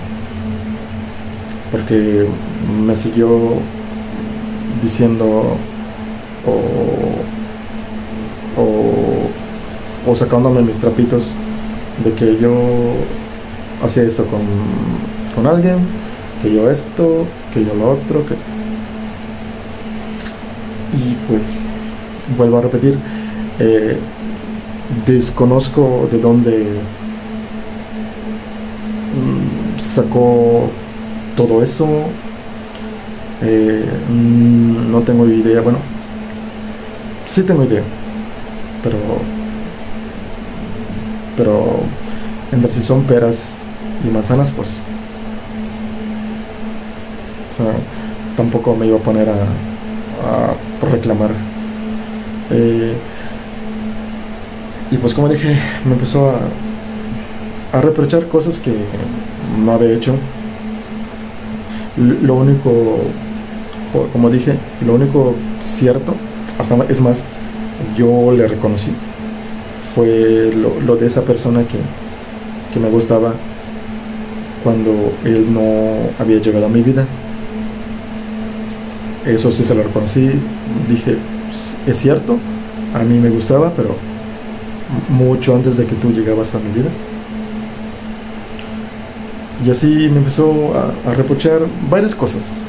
porque me siguió diciendo o sacándome mis trapitos de que yo hacía esto con alguien, que yo esto, que yo lo otro, que... Y pues, vuelvo a repetir, desconozco de dónde sacó todo eso. No tengo idea. Bueno, sí tengo idea, pero entre si son peras y manzanas, pues, o sea, tampoco me iba a poner a reclamar. Y pues, como dije, me empezó a reprochar cosas que no había hecho. Lo único, como dije, lo único cierto, hasta es más, yo le reconocí, fue lo de esa persona que me gustaba cuando él no había llegado a mi vida. Eso sí se lo reconocí. Dije, es cierto, a mí me gustaba, pero mucho antes de que tú llegabas a mi vida. Y así me empezó a reprochar varias cosas.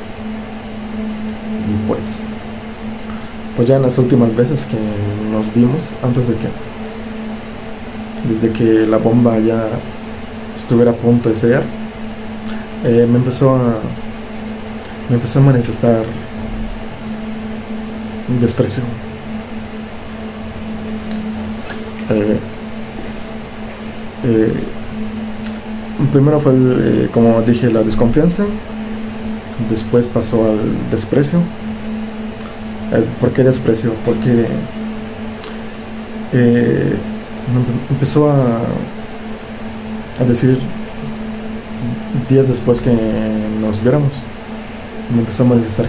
Y pues ya en las últimas veces que nos vimos, desde que la bomba ya estuviera a punto de ser, me empezó a manifestar un desprecio. Primero fue, como dije, la desconfianza. Después pasó al desprecio. ¿Por qué desprecio? Porque empezó a decir días después que nos viéramos, me empezó a manifestar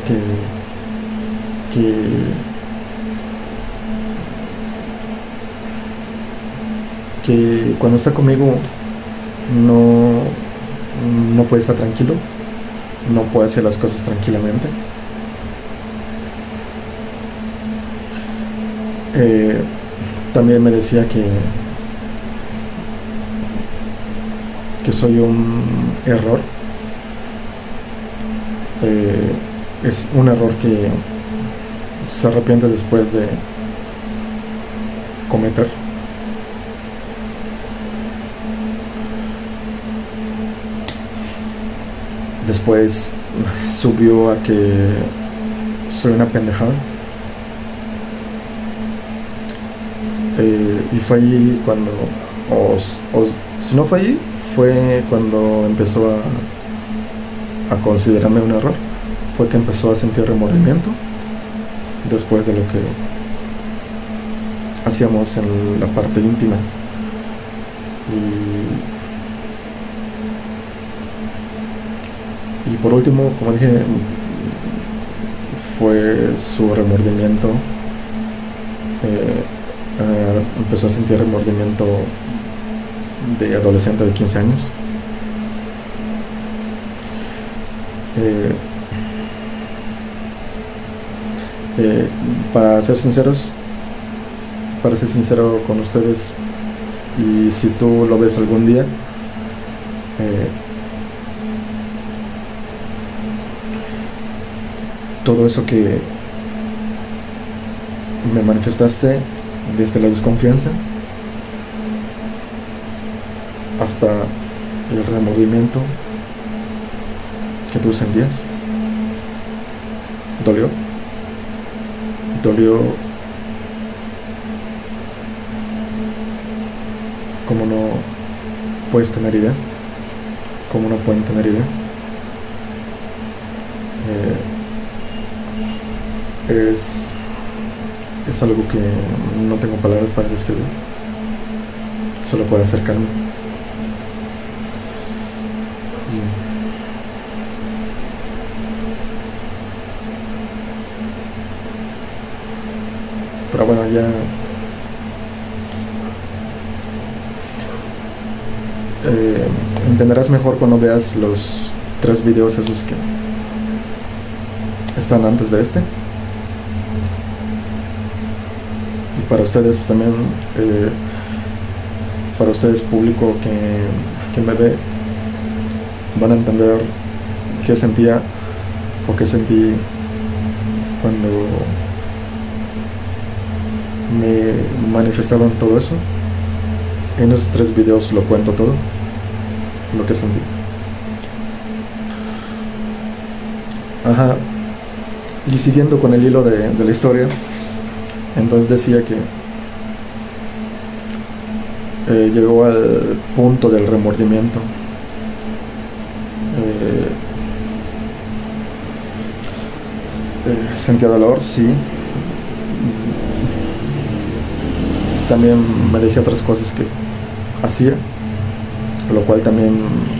que cuando está conmigo no puede estar tranquilo, no puede hacer las cosas tranquilamente. También me decía que soy un error. Es un error que se arrepiente después de cometer. Después subió a que soy una pendejada. Y fue ahí cuando, o si no fue ahí, fue cuando empezó a considerarme un error. Fue que empezó a sentir remordimiento después de lo que hacíamos en la parte íntima. Y por último, como dije, fue su remordimiento. Empezó a sentir remordimiento de adolescente de 15 años. Para ser sincero con ustedes, y si tú lo ves algún día, todo eso que me manifestaste, desde la desconfianza hasta el remordimiento que tú sentías, dolió como no puedes tener idea, como no pueden tener idea. Es algo que no tengo palabras para describir. Solo puedo acercarme. Pero bueno, ya entenderás mejor cuando veas los 3 videos esos que están antes de este. Y para ustedes también, para ustedes público que me ve, van a entender qué sentía o qué sentí cuando me manifestaban todo eso. En esos 3 videos lo cuento todo, lo que sentí. Ajá. Y siguiendo con el hilo de la historia, entonces decía que llegó al punto del remordimiento. Sentía dolor, sí. También me decía otras cosas que hacía, lo cual también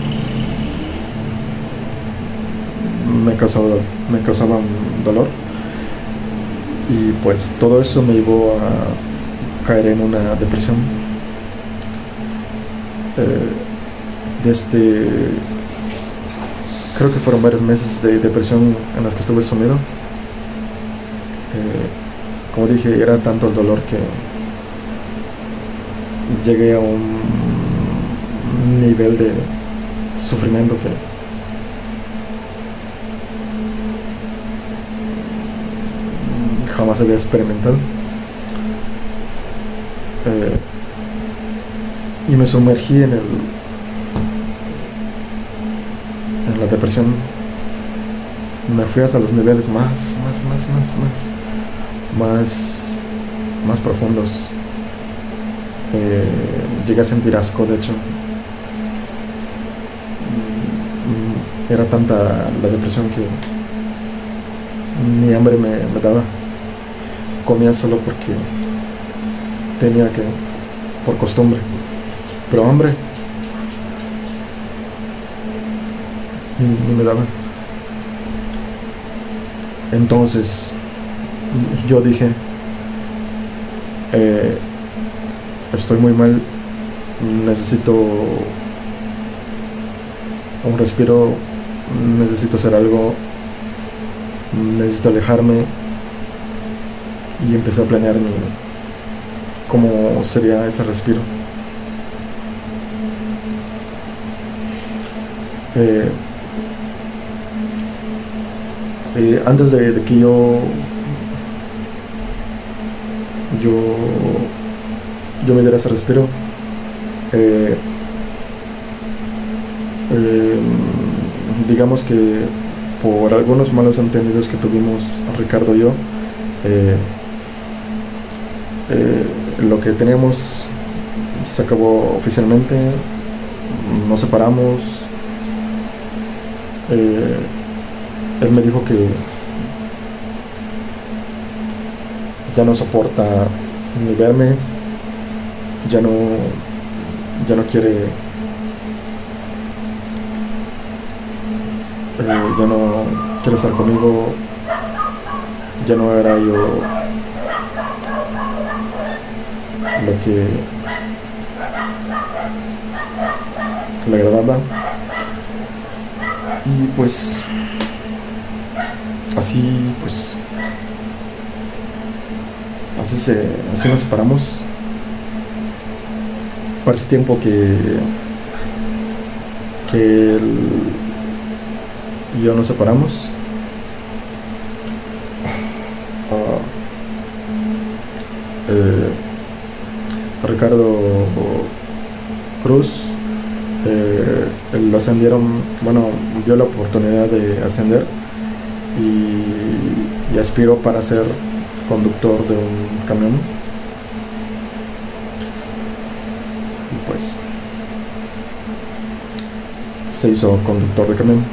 me causaba dolor. Y pues todo eso me llevó a caer en una depresión. Creo que fueron varios meses de depresión en los que estuve sumido. Como dije, era tanto el dolor que llegué a un nivel de sufrimiento que jamás había experimentado. Y me sumergí en la depresión. Me fui hasta los niveles más profundos. Llegué a sentir asco, de hecho. Era tanta la depresión que ni hambre me daba. Comía solo porque tenía que, por costumbre. Pero hambre ni me daba. Entonces yo dije, estoy muy mal, necesito un respiro, necesito hacer algo, necesito alejarme. Y empecé a planear cómo sería ese respiro. Antes de que yo me diera ese respiro, digamos que por algunos malos entendidos que tuvimos Ricardo y yo, lo que teníamos se acabó oficialmente, nos separamos. Él me dijo que ya no soporta ni verme, ya no quiere, ya no quiere estar conmigo, ya no era yo lo que le agradaba. Y pues así nos separamos. Para ese tiempo que él y yo nos separamos, Ricardo Cruz lo ascendieron, vio la oportunidad de ascender y aspiró para ser conductor de un camión. Y pues se hizo conductor de camión.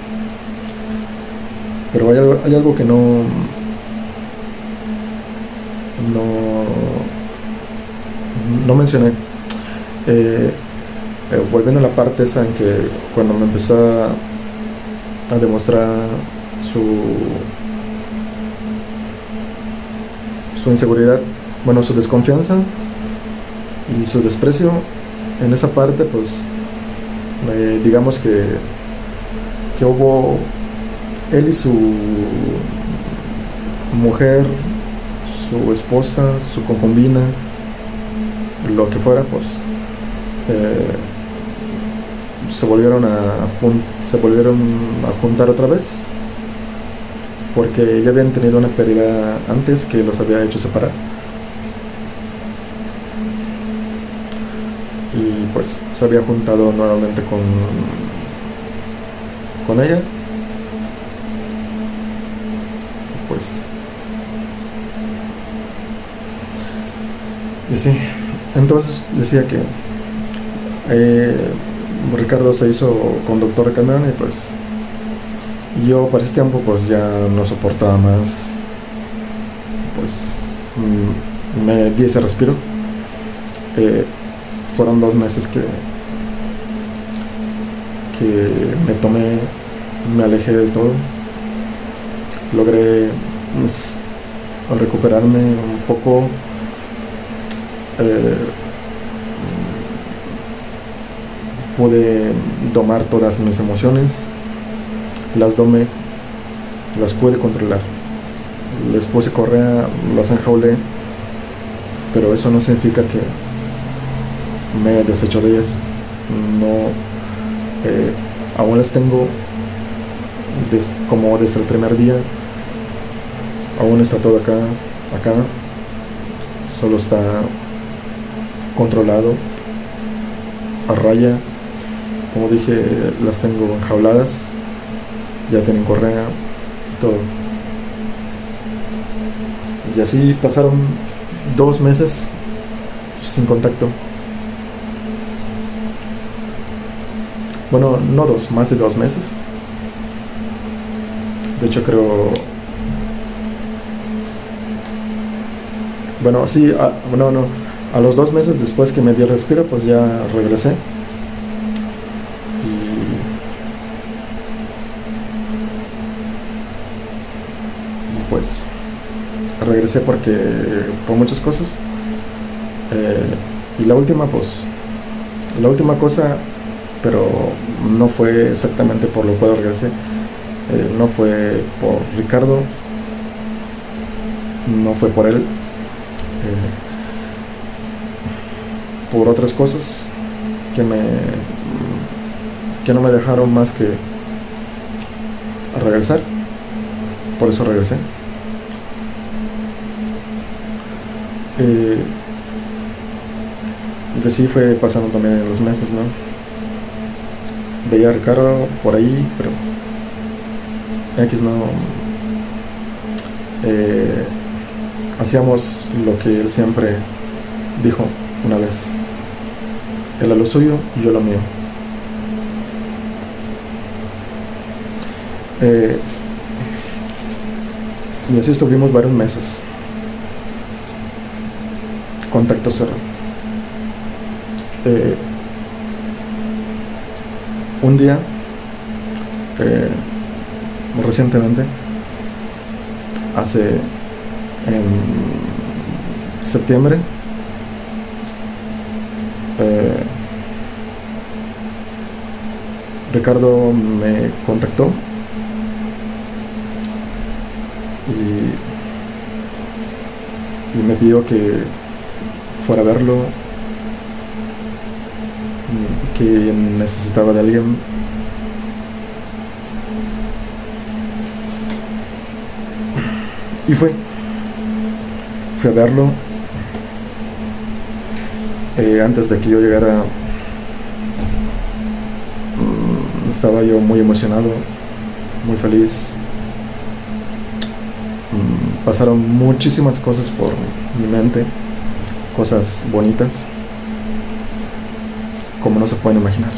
Pero hay algo que no mencioné. Volviendo a la parte esa en que cuando me empezó a demostrar su inseguridad, su desconfianza y su desprecio, en esa parte pues digamos que hubo él y su mujer, su esposa, su concubina, lo que fuera, pues se volvieron a juntar otra vez, porque ya habían tenido una pérdida antes que los había hecho separar. Y pues se había juntado nuevamente con ella. Pues y sí, entonces decía que Ricardo se hizo conductor de camión, y pues yo para ese tiempo pues ya no soportaba más, pues me di ese respiro. Fueron 2 meses que me tomé, me alejé de todo, logré pues, recuperarme un poco. Pude domar todas mis emociones, las domé, las pude controlar, les puse correa, las enjaulé, pero eso no significa que me desecho de ellas. No, aún las tengo como desde el primer día, aún está todo acá, solo está controlado, a raya. Como dije, las tengo enjauladas, ya tienen correa, todo. Y así pasaron 2 meses sin contacto. Bueno, no 2, más de 2 meses. De hecho creo... Bueno, sí, no. A los 2 meses después que me di el respiro, pues ya regresé. Y pues regresé por muchas cosas. Y la última cosa, pero no fue exactamente por lo cual regresé. No fue por Ricardo, no fue por él. Por otras cosas que no me dejaron más que regresar. Por eso regresé. Y así fue pasando también los meses, ¿no? Veía a Ricardo por ahí, pero X no. Hacíamos lo que él siempre dijo una vez: él a lo suyo y yo a lo mío. Y así estuvimos varios meses. Contacto cero. Un día, recientemente, en septiembre, Ricardo me contactó y me pidió que fuera a verlo, que necesitaba de alguien. Y fui a verlo. Antes de que yo llegara, estaba yo muy emocionado, muy feliz. Pasaron muchísimas cosas por mi mente, cosas bonitas, como no se pueden imaginar.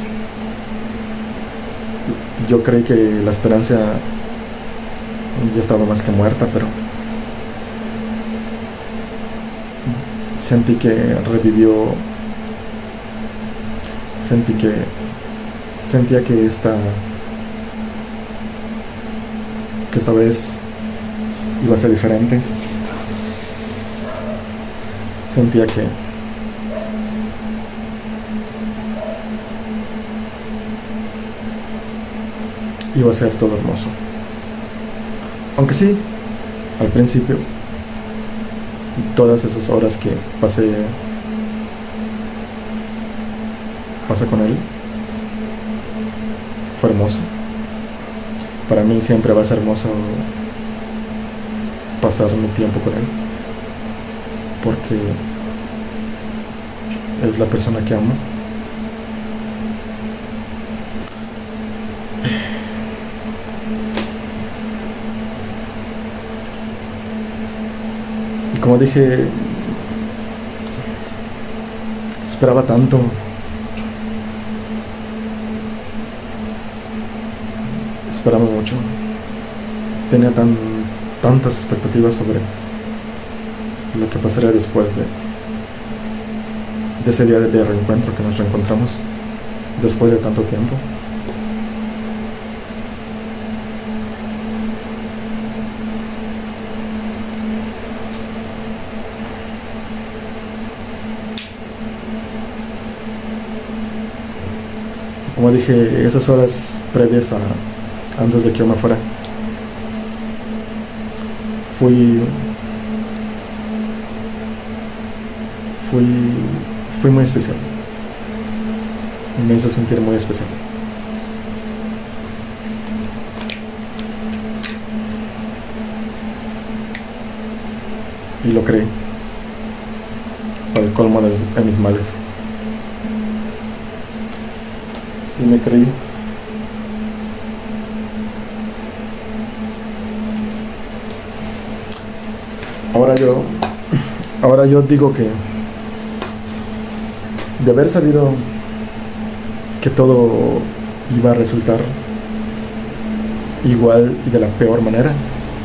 Yo creí que la esperanza ya estaba más que muerta, pero sentí que revivió. Sentía que esta vez iba a ser diferente. Sentía que iba a ser todo hermoso. Aunque sí, al principio, todas esas horas que pasé con él, fue hermoso. Para mí siempre va a ser hermoso pasar mi tiempo con él, porque es la persona que amo. Y como dije, esperaba tanto. Esperaba mucho. Tenía tantas expectativas sobre lo que pasaría después de ese día de reencuentro, que nos reencontramos después de tanto tiempo. Como dije, esas horas previas antes de que yo me fuera, fui muy especial. Me hizo sentir muy especial. Y lo creí, para el colmo de mis males. Y me creí. Ahora yo digo que de haber sabido que todo iba a resultar igual y de la peor manera,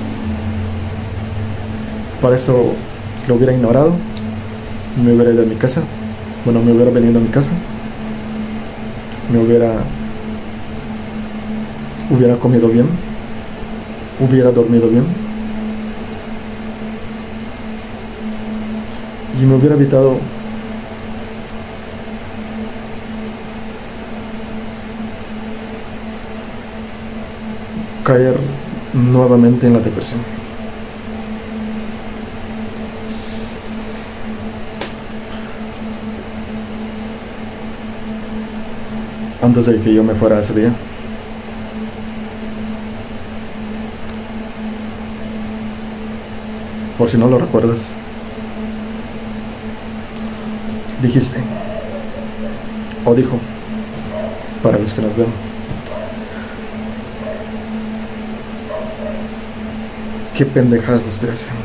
para eso lo hubiera ignorado, me hubiera ido a mi casa, me hubiera venido a mi casa, me hubiera comido bien, hubiera dormido bien, y me hubiera evitado caer nuevamente en la depresión. Antes de que yo me fuera ese día, por si no lo recuerdas, dijiste, o dijo, para los que nos ven, qué pendejadas estoy haciendo.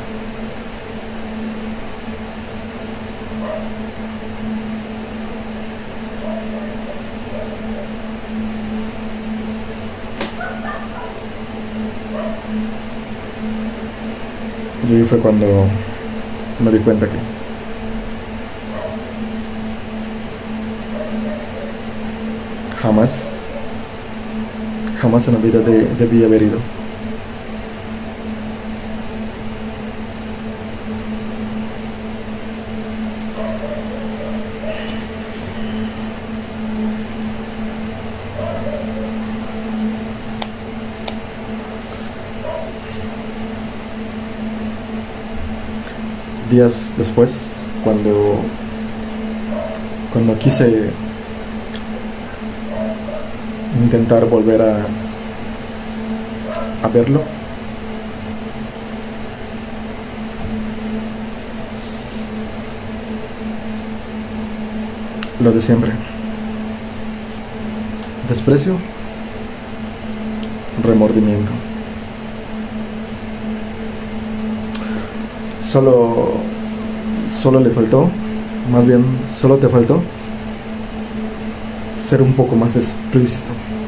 Y ahí fue cuando me di cuenta que jamás en la vida debí haber ido. Días después, cuando quise intentar volver a verlo, lo de siempre: desprecio, remordimiento. Solo le faltó, más bien solo te faltó ser un poco más explícito.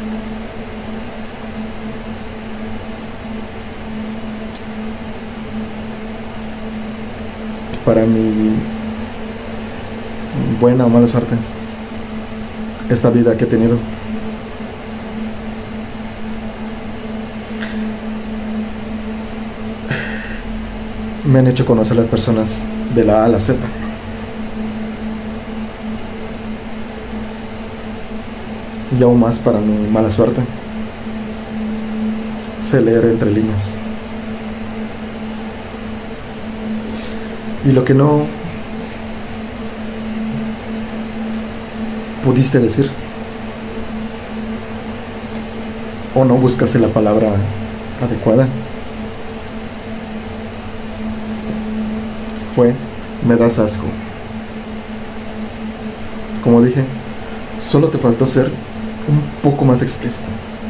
Para mi buena o mala suerte, esta vida que he tenido, me han hecho conocer a las personas de la A a la Z. Y aún más, para mi mala suerte, sé leer entre líneas. Y lo que no pudiste decir, ¿O no buscaste la palabra adecuada? Fue, me das asco. Como dije, solo te faltó ser un poco más explícito.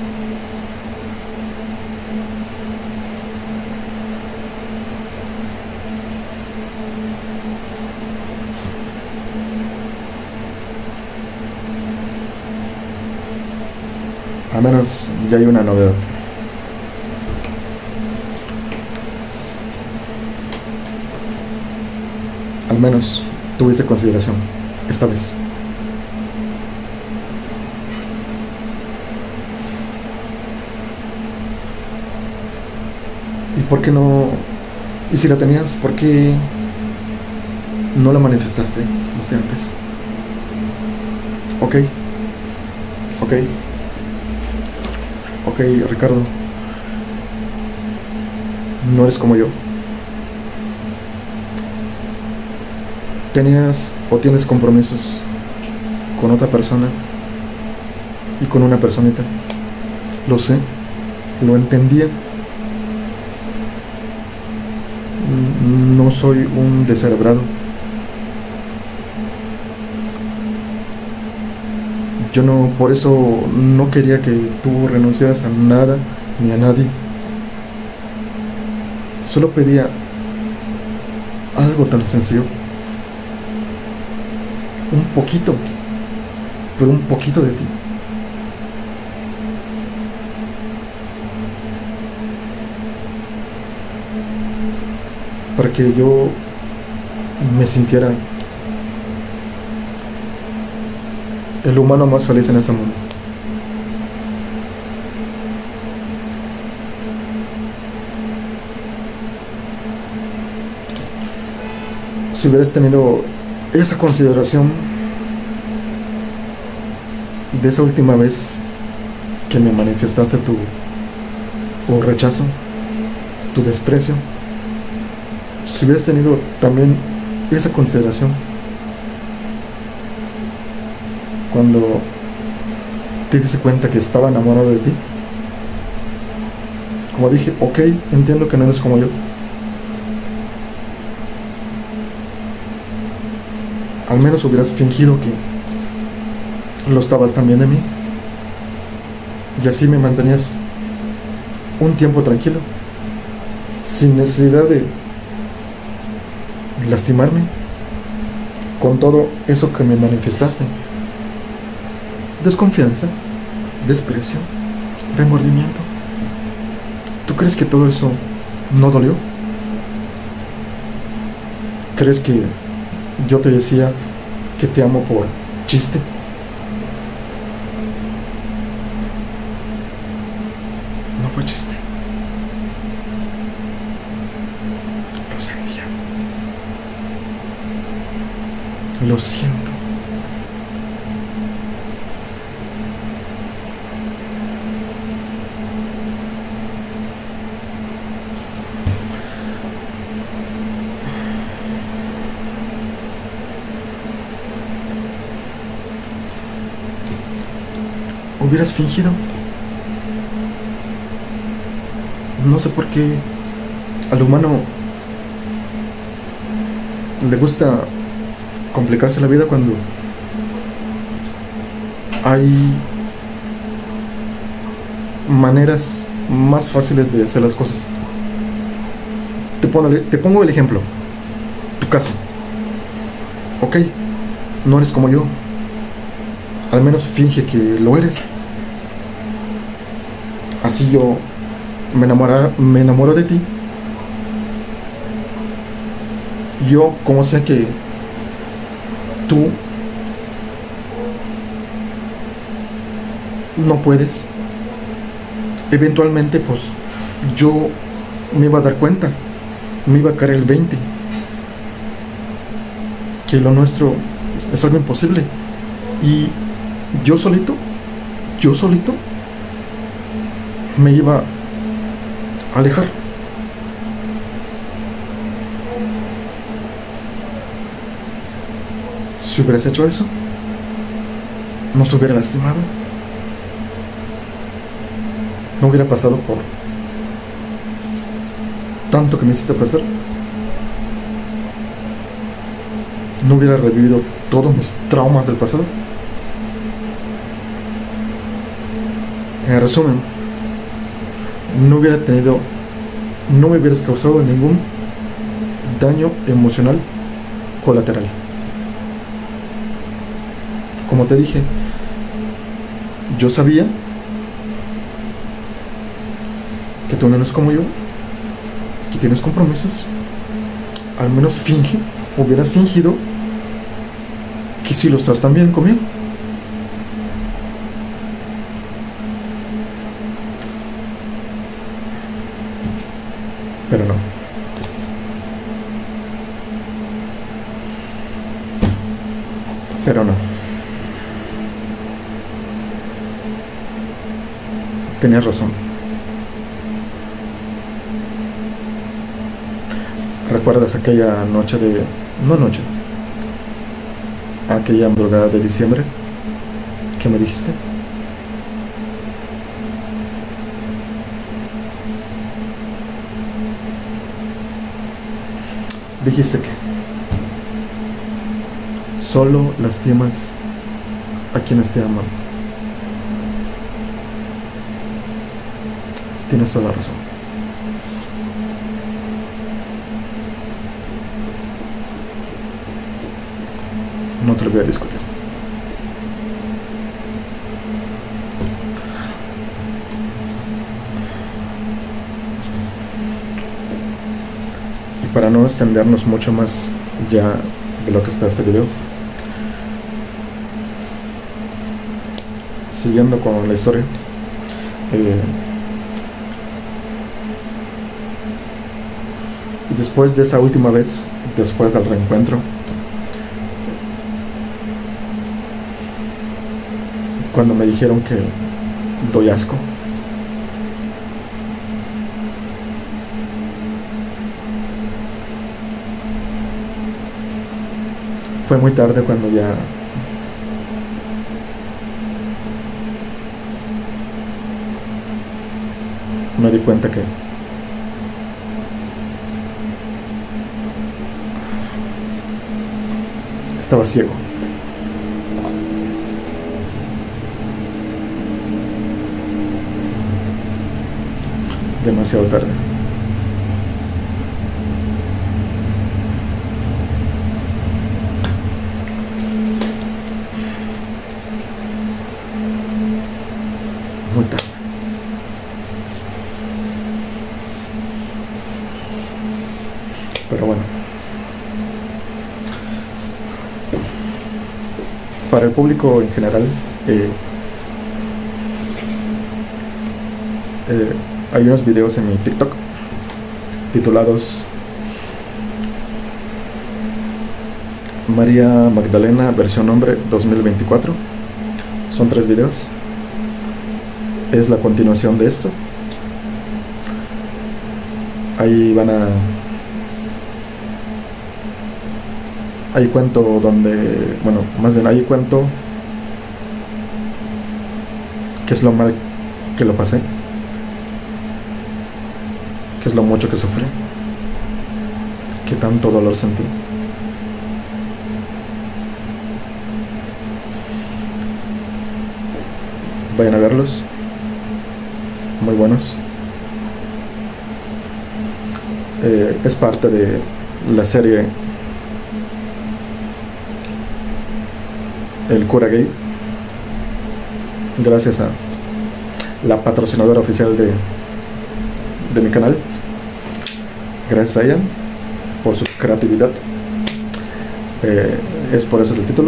Al menos ya hay una novedad. Al menos tuviste consideración, esta vez. ¿Y por qué no? ¿Y si la tenías, por qué no la manifestaste desde antes? Ok. Ok, Ricardo. No eres como yo. Tenías o tienes compromisos con otra persona y con una personita. Lo sé, lo entendía. No soy un descerebrado. Yo no, por eso no quería que tú renunciaras a nada ni a nadie. Solo pedía algo tan sencillo. Un poquito, pero un poquito de ti. Para que yo me sintiera el humano más feliz en este mundo. Si hubieras tenido esa consideración de esa última vez que me manifestaste tu rechazo, tu desprecio, si hubieras tenido también esa consideración cuando te diste cuenta que estaba enamorado de ti, como dije, ok, entiendo que no eres como yo. Al menos hubieras fingido que lo estabas también de mí. Y así me mantenías un tiempo tranquilo, sin necesidad de lastimarme con todo eso que me manifestaste. Desconfianza, desprecio, remordimiento. ¿Tú crees que todo eso no dolió? ¿Crees que yo te decía que te amo por chiste? No fue chiste. Lo sentía. Lo siento. ¿Hubieras fingido? No sé por qué al humano le gusta complicarse la vida cuando hay maneras más fáciles de hacer las cosas. Te pongo el ejemplo. Tu caso. Ok, no eres como yo. Al menos finge que lo eres. Así yo me enamoro de ti. Yo, como sé que tú no puedes, eventualmente pues yo me iba a dar cuenta, me iba a caer el 20, que lo nuestro es algo imposible. Y yo solito me iba a alejar. Si hubieras hecho eso, no te hubiera lastimado. no hubiera pasado por tanto que me hiciste pasar, no hubiera revivido todos mis traumas del pasado. En resumen, no me hubieras causado ningún daño emocional colateral. Como te dije, yo sabía que tú no eres como yo, que tienes compromisos. Al menos hubieras fingido que sí lo estás también conmigo. Pero no. Pero no. Tenías razón. ¿Recuerdas aquella noche aquella madrugada de diciembre que me dijiste? Dijiste que solo lastimas a quienes te aman. Tienes toda la razón. No te lo voy a discutir. Y para no extendernos mucho más ya de lo que está este video, siguiendo con la historia, y después de esa última vez, después del reencuentro, cuando me dijeron que doy asco, fue muy tarde cuando ya me di cuenta que estaba ciego. Demasiado tarde. Muy tarde. Pero bueno, para el público en general, hay unos videos en mi TikTok titulados María Magdalena versión hombre 2024. Son 3 videos. Es la continuación de esto. Ahí ahí cuento ahí cuento qué es lo mal que lo pasé, qué es lo mucho que sufrí, qué tanto dolor sentí. Vayan a verlos, muy buenos. Es parte de la serie El Cura Gay, gracias a la patrocinadora oficial de mi canal. Gracias a ella por su creatividad. Es por eso el título.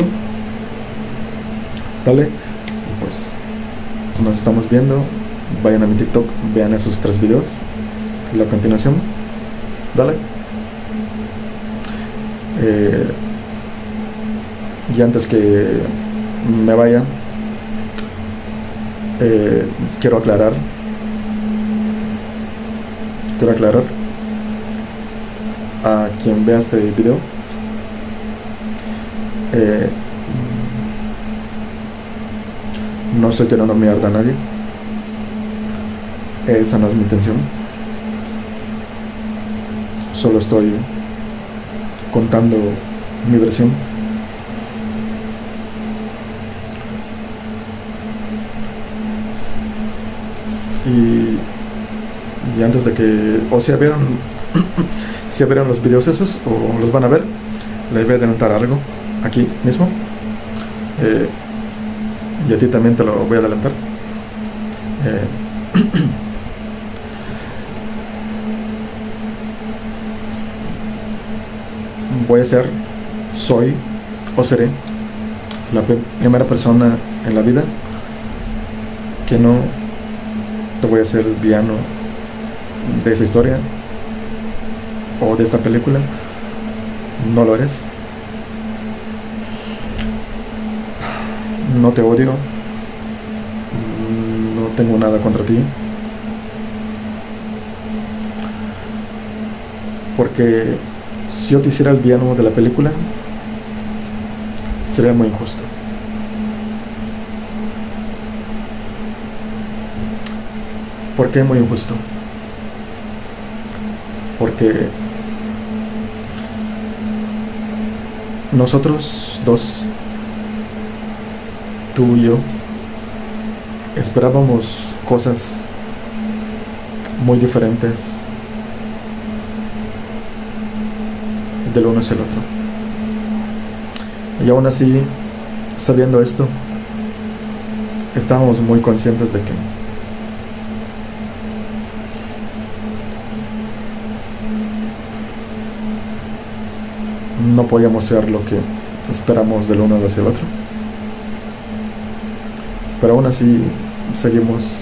Dale, pues nos estamos viendo. Vayan a mi TikTok, vean esos 3 videos. La continuación, dale. Y antes que me vaya, quiero aclarar a quien vea este video, no estoy tirando mierda a nadie, Esa no es mi intención. Solo estoy contando mi versión. Y antes de que, o si vieron si vieron los videos esos o los van a ver, les voy a adelantar algo aquí mismo, y a ti también te lo voy a adelantar. Voy a ser, soy o seré la primera persona en la vida que no te voy a hacer el villano de esa historia o de esta película. No lo eres. No te odio. No tengo nada contra ti. Porque si yo te hiciera el villano de la película, sería muy injusto. ¿Por qué muy injusto? Porque nosotros dos, tú y yo, esperábamos cosas muy diferentes del uno hacia el otro. Y aún así, sabiendo esto, estábamos muy conscientes de que no podíamos ser lo que esperamos del uno hacia el otro. Pero aún así seguimos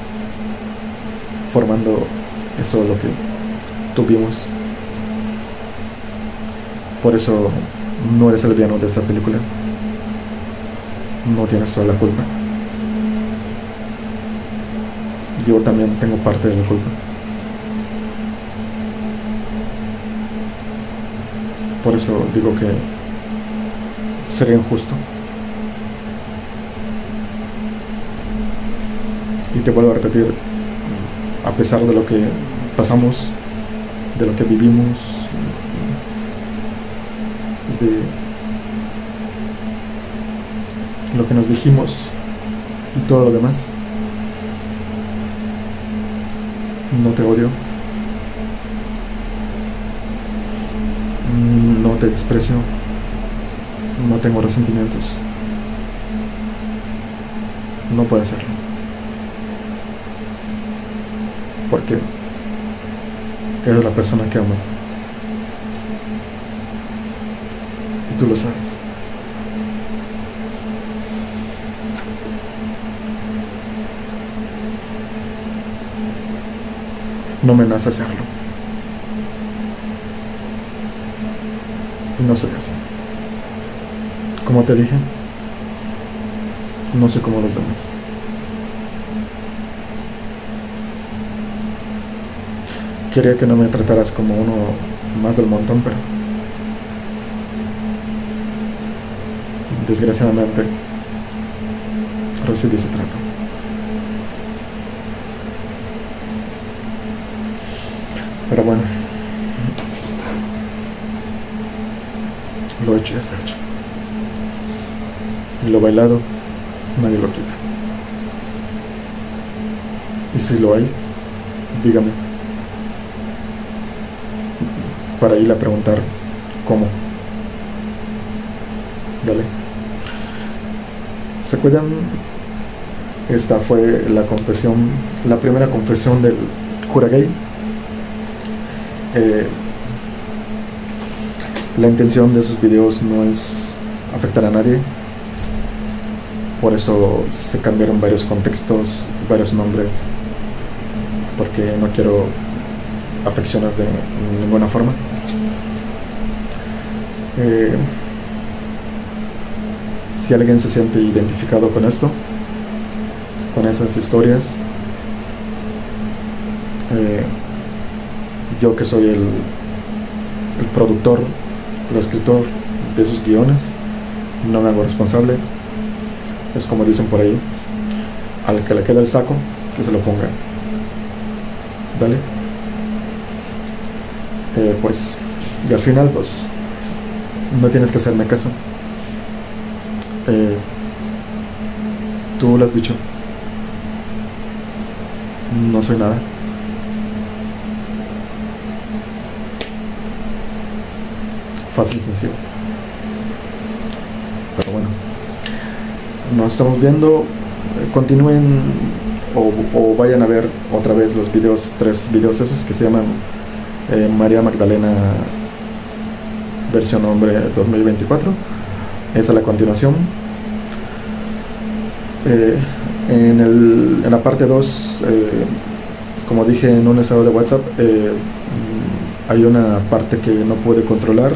formando eso, lo que tuvimos. Por eso no eres el villano de esta película. No tienes toda la culpa. Yo también tengo parte de la culpa. Por eso digo que sería injusto. Y te vuelvo a repetir, a pesar de lo que pasamos, de lo que vivimos, de lo que nos dijimos y todo lo demás, no te odio, no te desprecio, no tengo resentimientos. No puedo hacerlo. Porque eres la persona que amo. Y tú lo sabes. No me nace hacerlo. Y no soy así. Como te dije, no soy como los demás. Quería que no me trataras como uno más del montón, pero desgraciadamente recibí ese trato. Pero bueno, lo hecho ya está hecho. Y lo bailado, nadie lo quita. Y si lo hay, dígame, para ir a preguntar cómo. Dale. ¿Se acuerdan? Esta fue la confesión, la primera confesión del cura gay. La intención de esos videos no es afectar a nadie. Por eso se cambiaron varios contextos, varios nombres, porque no quiero afecciones de ninguna forma. Si alguien se siente identificado con esto, con esas historias, yo que soy el productor, el escritor de esos guiones, no me hago responsable. Es como dicen por ahí, al que le quede el saco, que se lo ponga. dale. Pues, y al final, pues, no tienes que hacerme caso. Tú lo has dicho. No soy nada. Fácil y sencillo. Pero bueno, nos estamos viendo. Continúen o vayan a ver otra vez los videos, 3 videos esos que se llaman María Magdalena versión hombre 2024. Esa es la continuación. En la parte 2, como dije en un estado de WhatsApp, hay una parte que no pude controlar.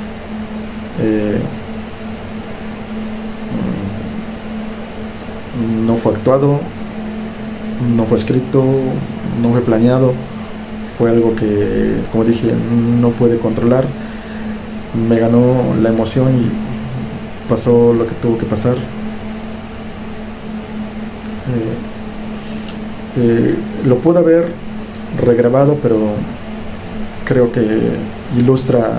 No fue actuado, no fue escrito, no fue planeado, fue algo que, como dije, no pude controlar. Me ganó la emoción y pasó lo que tuvo que pasar. Lo pude haber regrabado, pero creo que ilustra,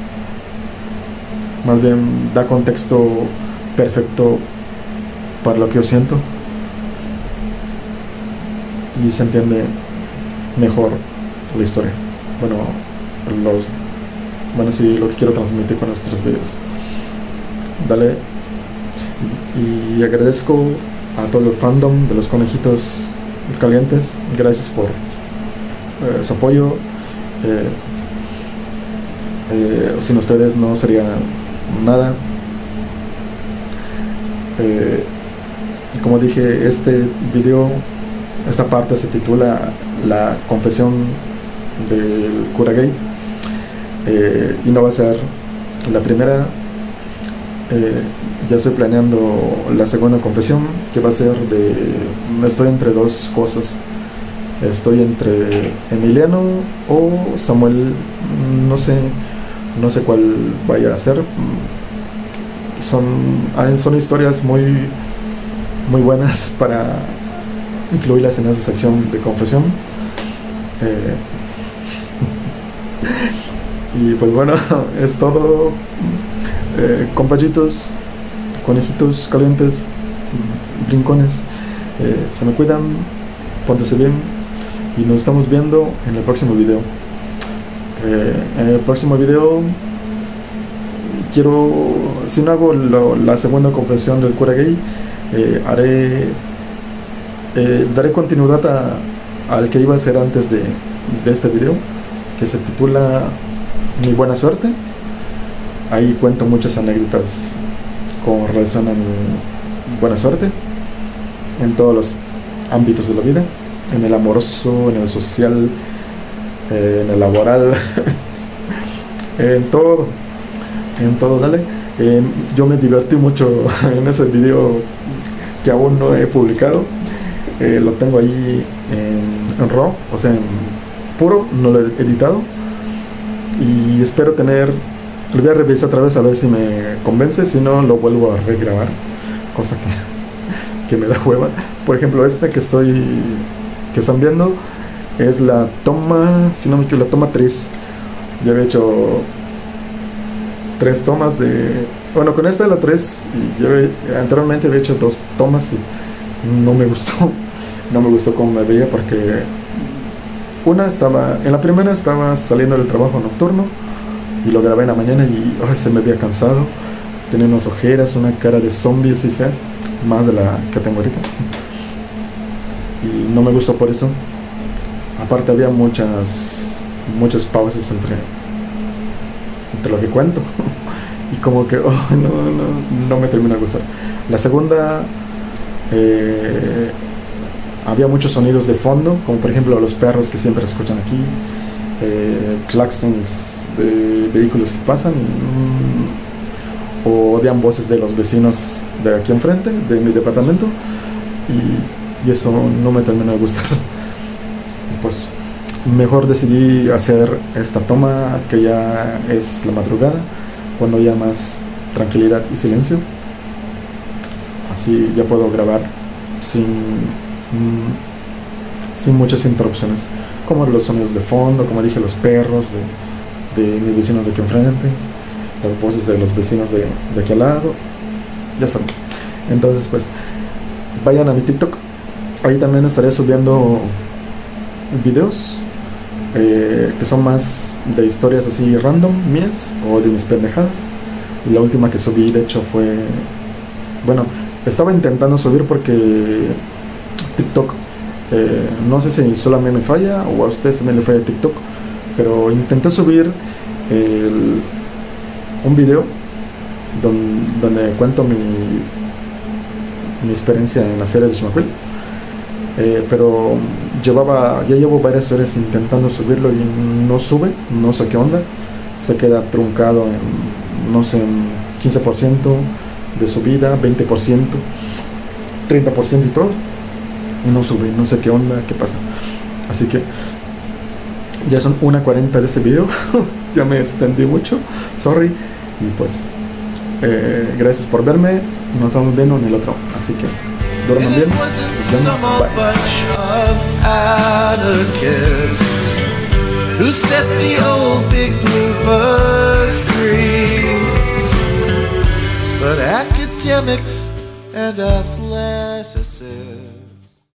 más bien da contexto perfecto para lo que yo siento y se entiende mejor la historia. Bueno, sí, lo que quiero transmitir con estos 3 videos. Dale. Y agradezco a todo el fandom de los conejitos calientes. Gracias por su apoyo. Sin ustedes no sería nada. Como dije, este video, esta parte se titula La confesión del cura gay, y no va a ser la primera. Ya estoy planeando la segunda confesión, que va a ser estoy entre 2 cosas. Estoy entre Emiliano o Samuel. No sé cuál vaya a ser. Son historias muy buenas para incluirlas en esa sección de confesión. Y pues bueno, es todo. Compañitos, conejitos calientes, brincones, se me cuidan, pórtense bien y nos estamos viendo en el próximo video. En el próximo video si no hago la segunda confesión del cura gay, daré continuidad al que iba a hacer antes de este video, que se titula Mi buena suerte. Ahí cuento muchas anécdotas con relación a mi buena suerte en todos los ámbitos de la vida, en el amoroso, en el social, en el laboral, en todo, dale. Yo me divertí mucho en ese video que aún no he publicado. Lo tengo ahí en RAW, o sea, en puro, no lo he editado, y espero lo voy a revisar otra vez a ver si me convence. Si no, lo vuelvo a regrabar, cosa que me da hueva. Por ejemplo, que están viendo es la toma, si no me equivoco, la toma 3. Ya había hecho 3 tomas bueno, con esta es la 3, y anteriormente había hecho 2 tomas y no me gustó cómo me veía, porque en la primera estaba saliendo del trabajo nocturno y lo grabé en la mañana y se me había cansado, tenía unas ojeras, una cara de zombie así fea, más de la que tengo ahorita, y no me gustó por eso. Aparte había muchas pausas entre lo que cuento y como que no me termina de gustar. La segunda, había muchos sonidos de fondo, como por ejemplo los perros que siempre escuchan aquí, claxons de vehículos que pasan, o habían voces de los vecinos de aquí enfrente, de mi departamento, y eso no me terminó de gustar. Pues mejor decidí hacer esta toma, que ya es la madrugada, cuando ya más tranquilidad y silencio. Así ya puedo grabar sin sin muchas interrupciones, como los sonidos de fondo, como dije, los perros de mis vecinos de aquí enfrente, las voces de los vecinos de aquí al lado, ya saben. Entonces pues vayan a mi TikTok, ahí también estaré subiendo videos que son más de historias así random mías o de mis pendejadas. La última que subí de hecho fue, bueno, estaba intentando subir porque TikTok, no sé si solo a mí me falla o a ustedes también le falla TikTok, pero intenté subir un video donde cuento mi experiencia en la feria de Chimacuil, pero ya llevo varias horas intentando subirlo y no sube, no sé qué onda, se queda truncado en, no sé, en 15% de subida, 20%, 30% y todo, y no sube, no sé qué onda, qué pasa. Así que ya son 1:40 de este video. Ya me extendí mucho, sorry. Y pues gracias por verme, nos estamos viendo en el otro, así que duerman bien, nos vemos, bye. Who set the old big blue bird free? But academics and athleticists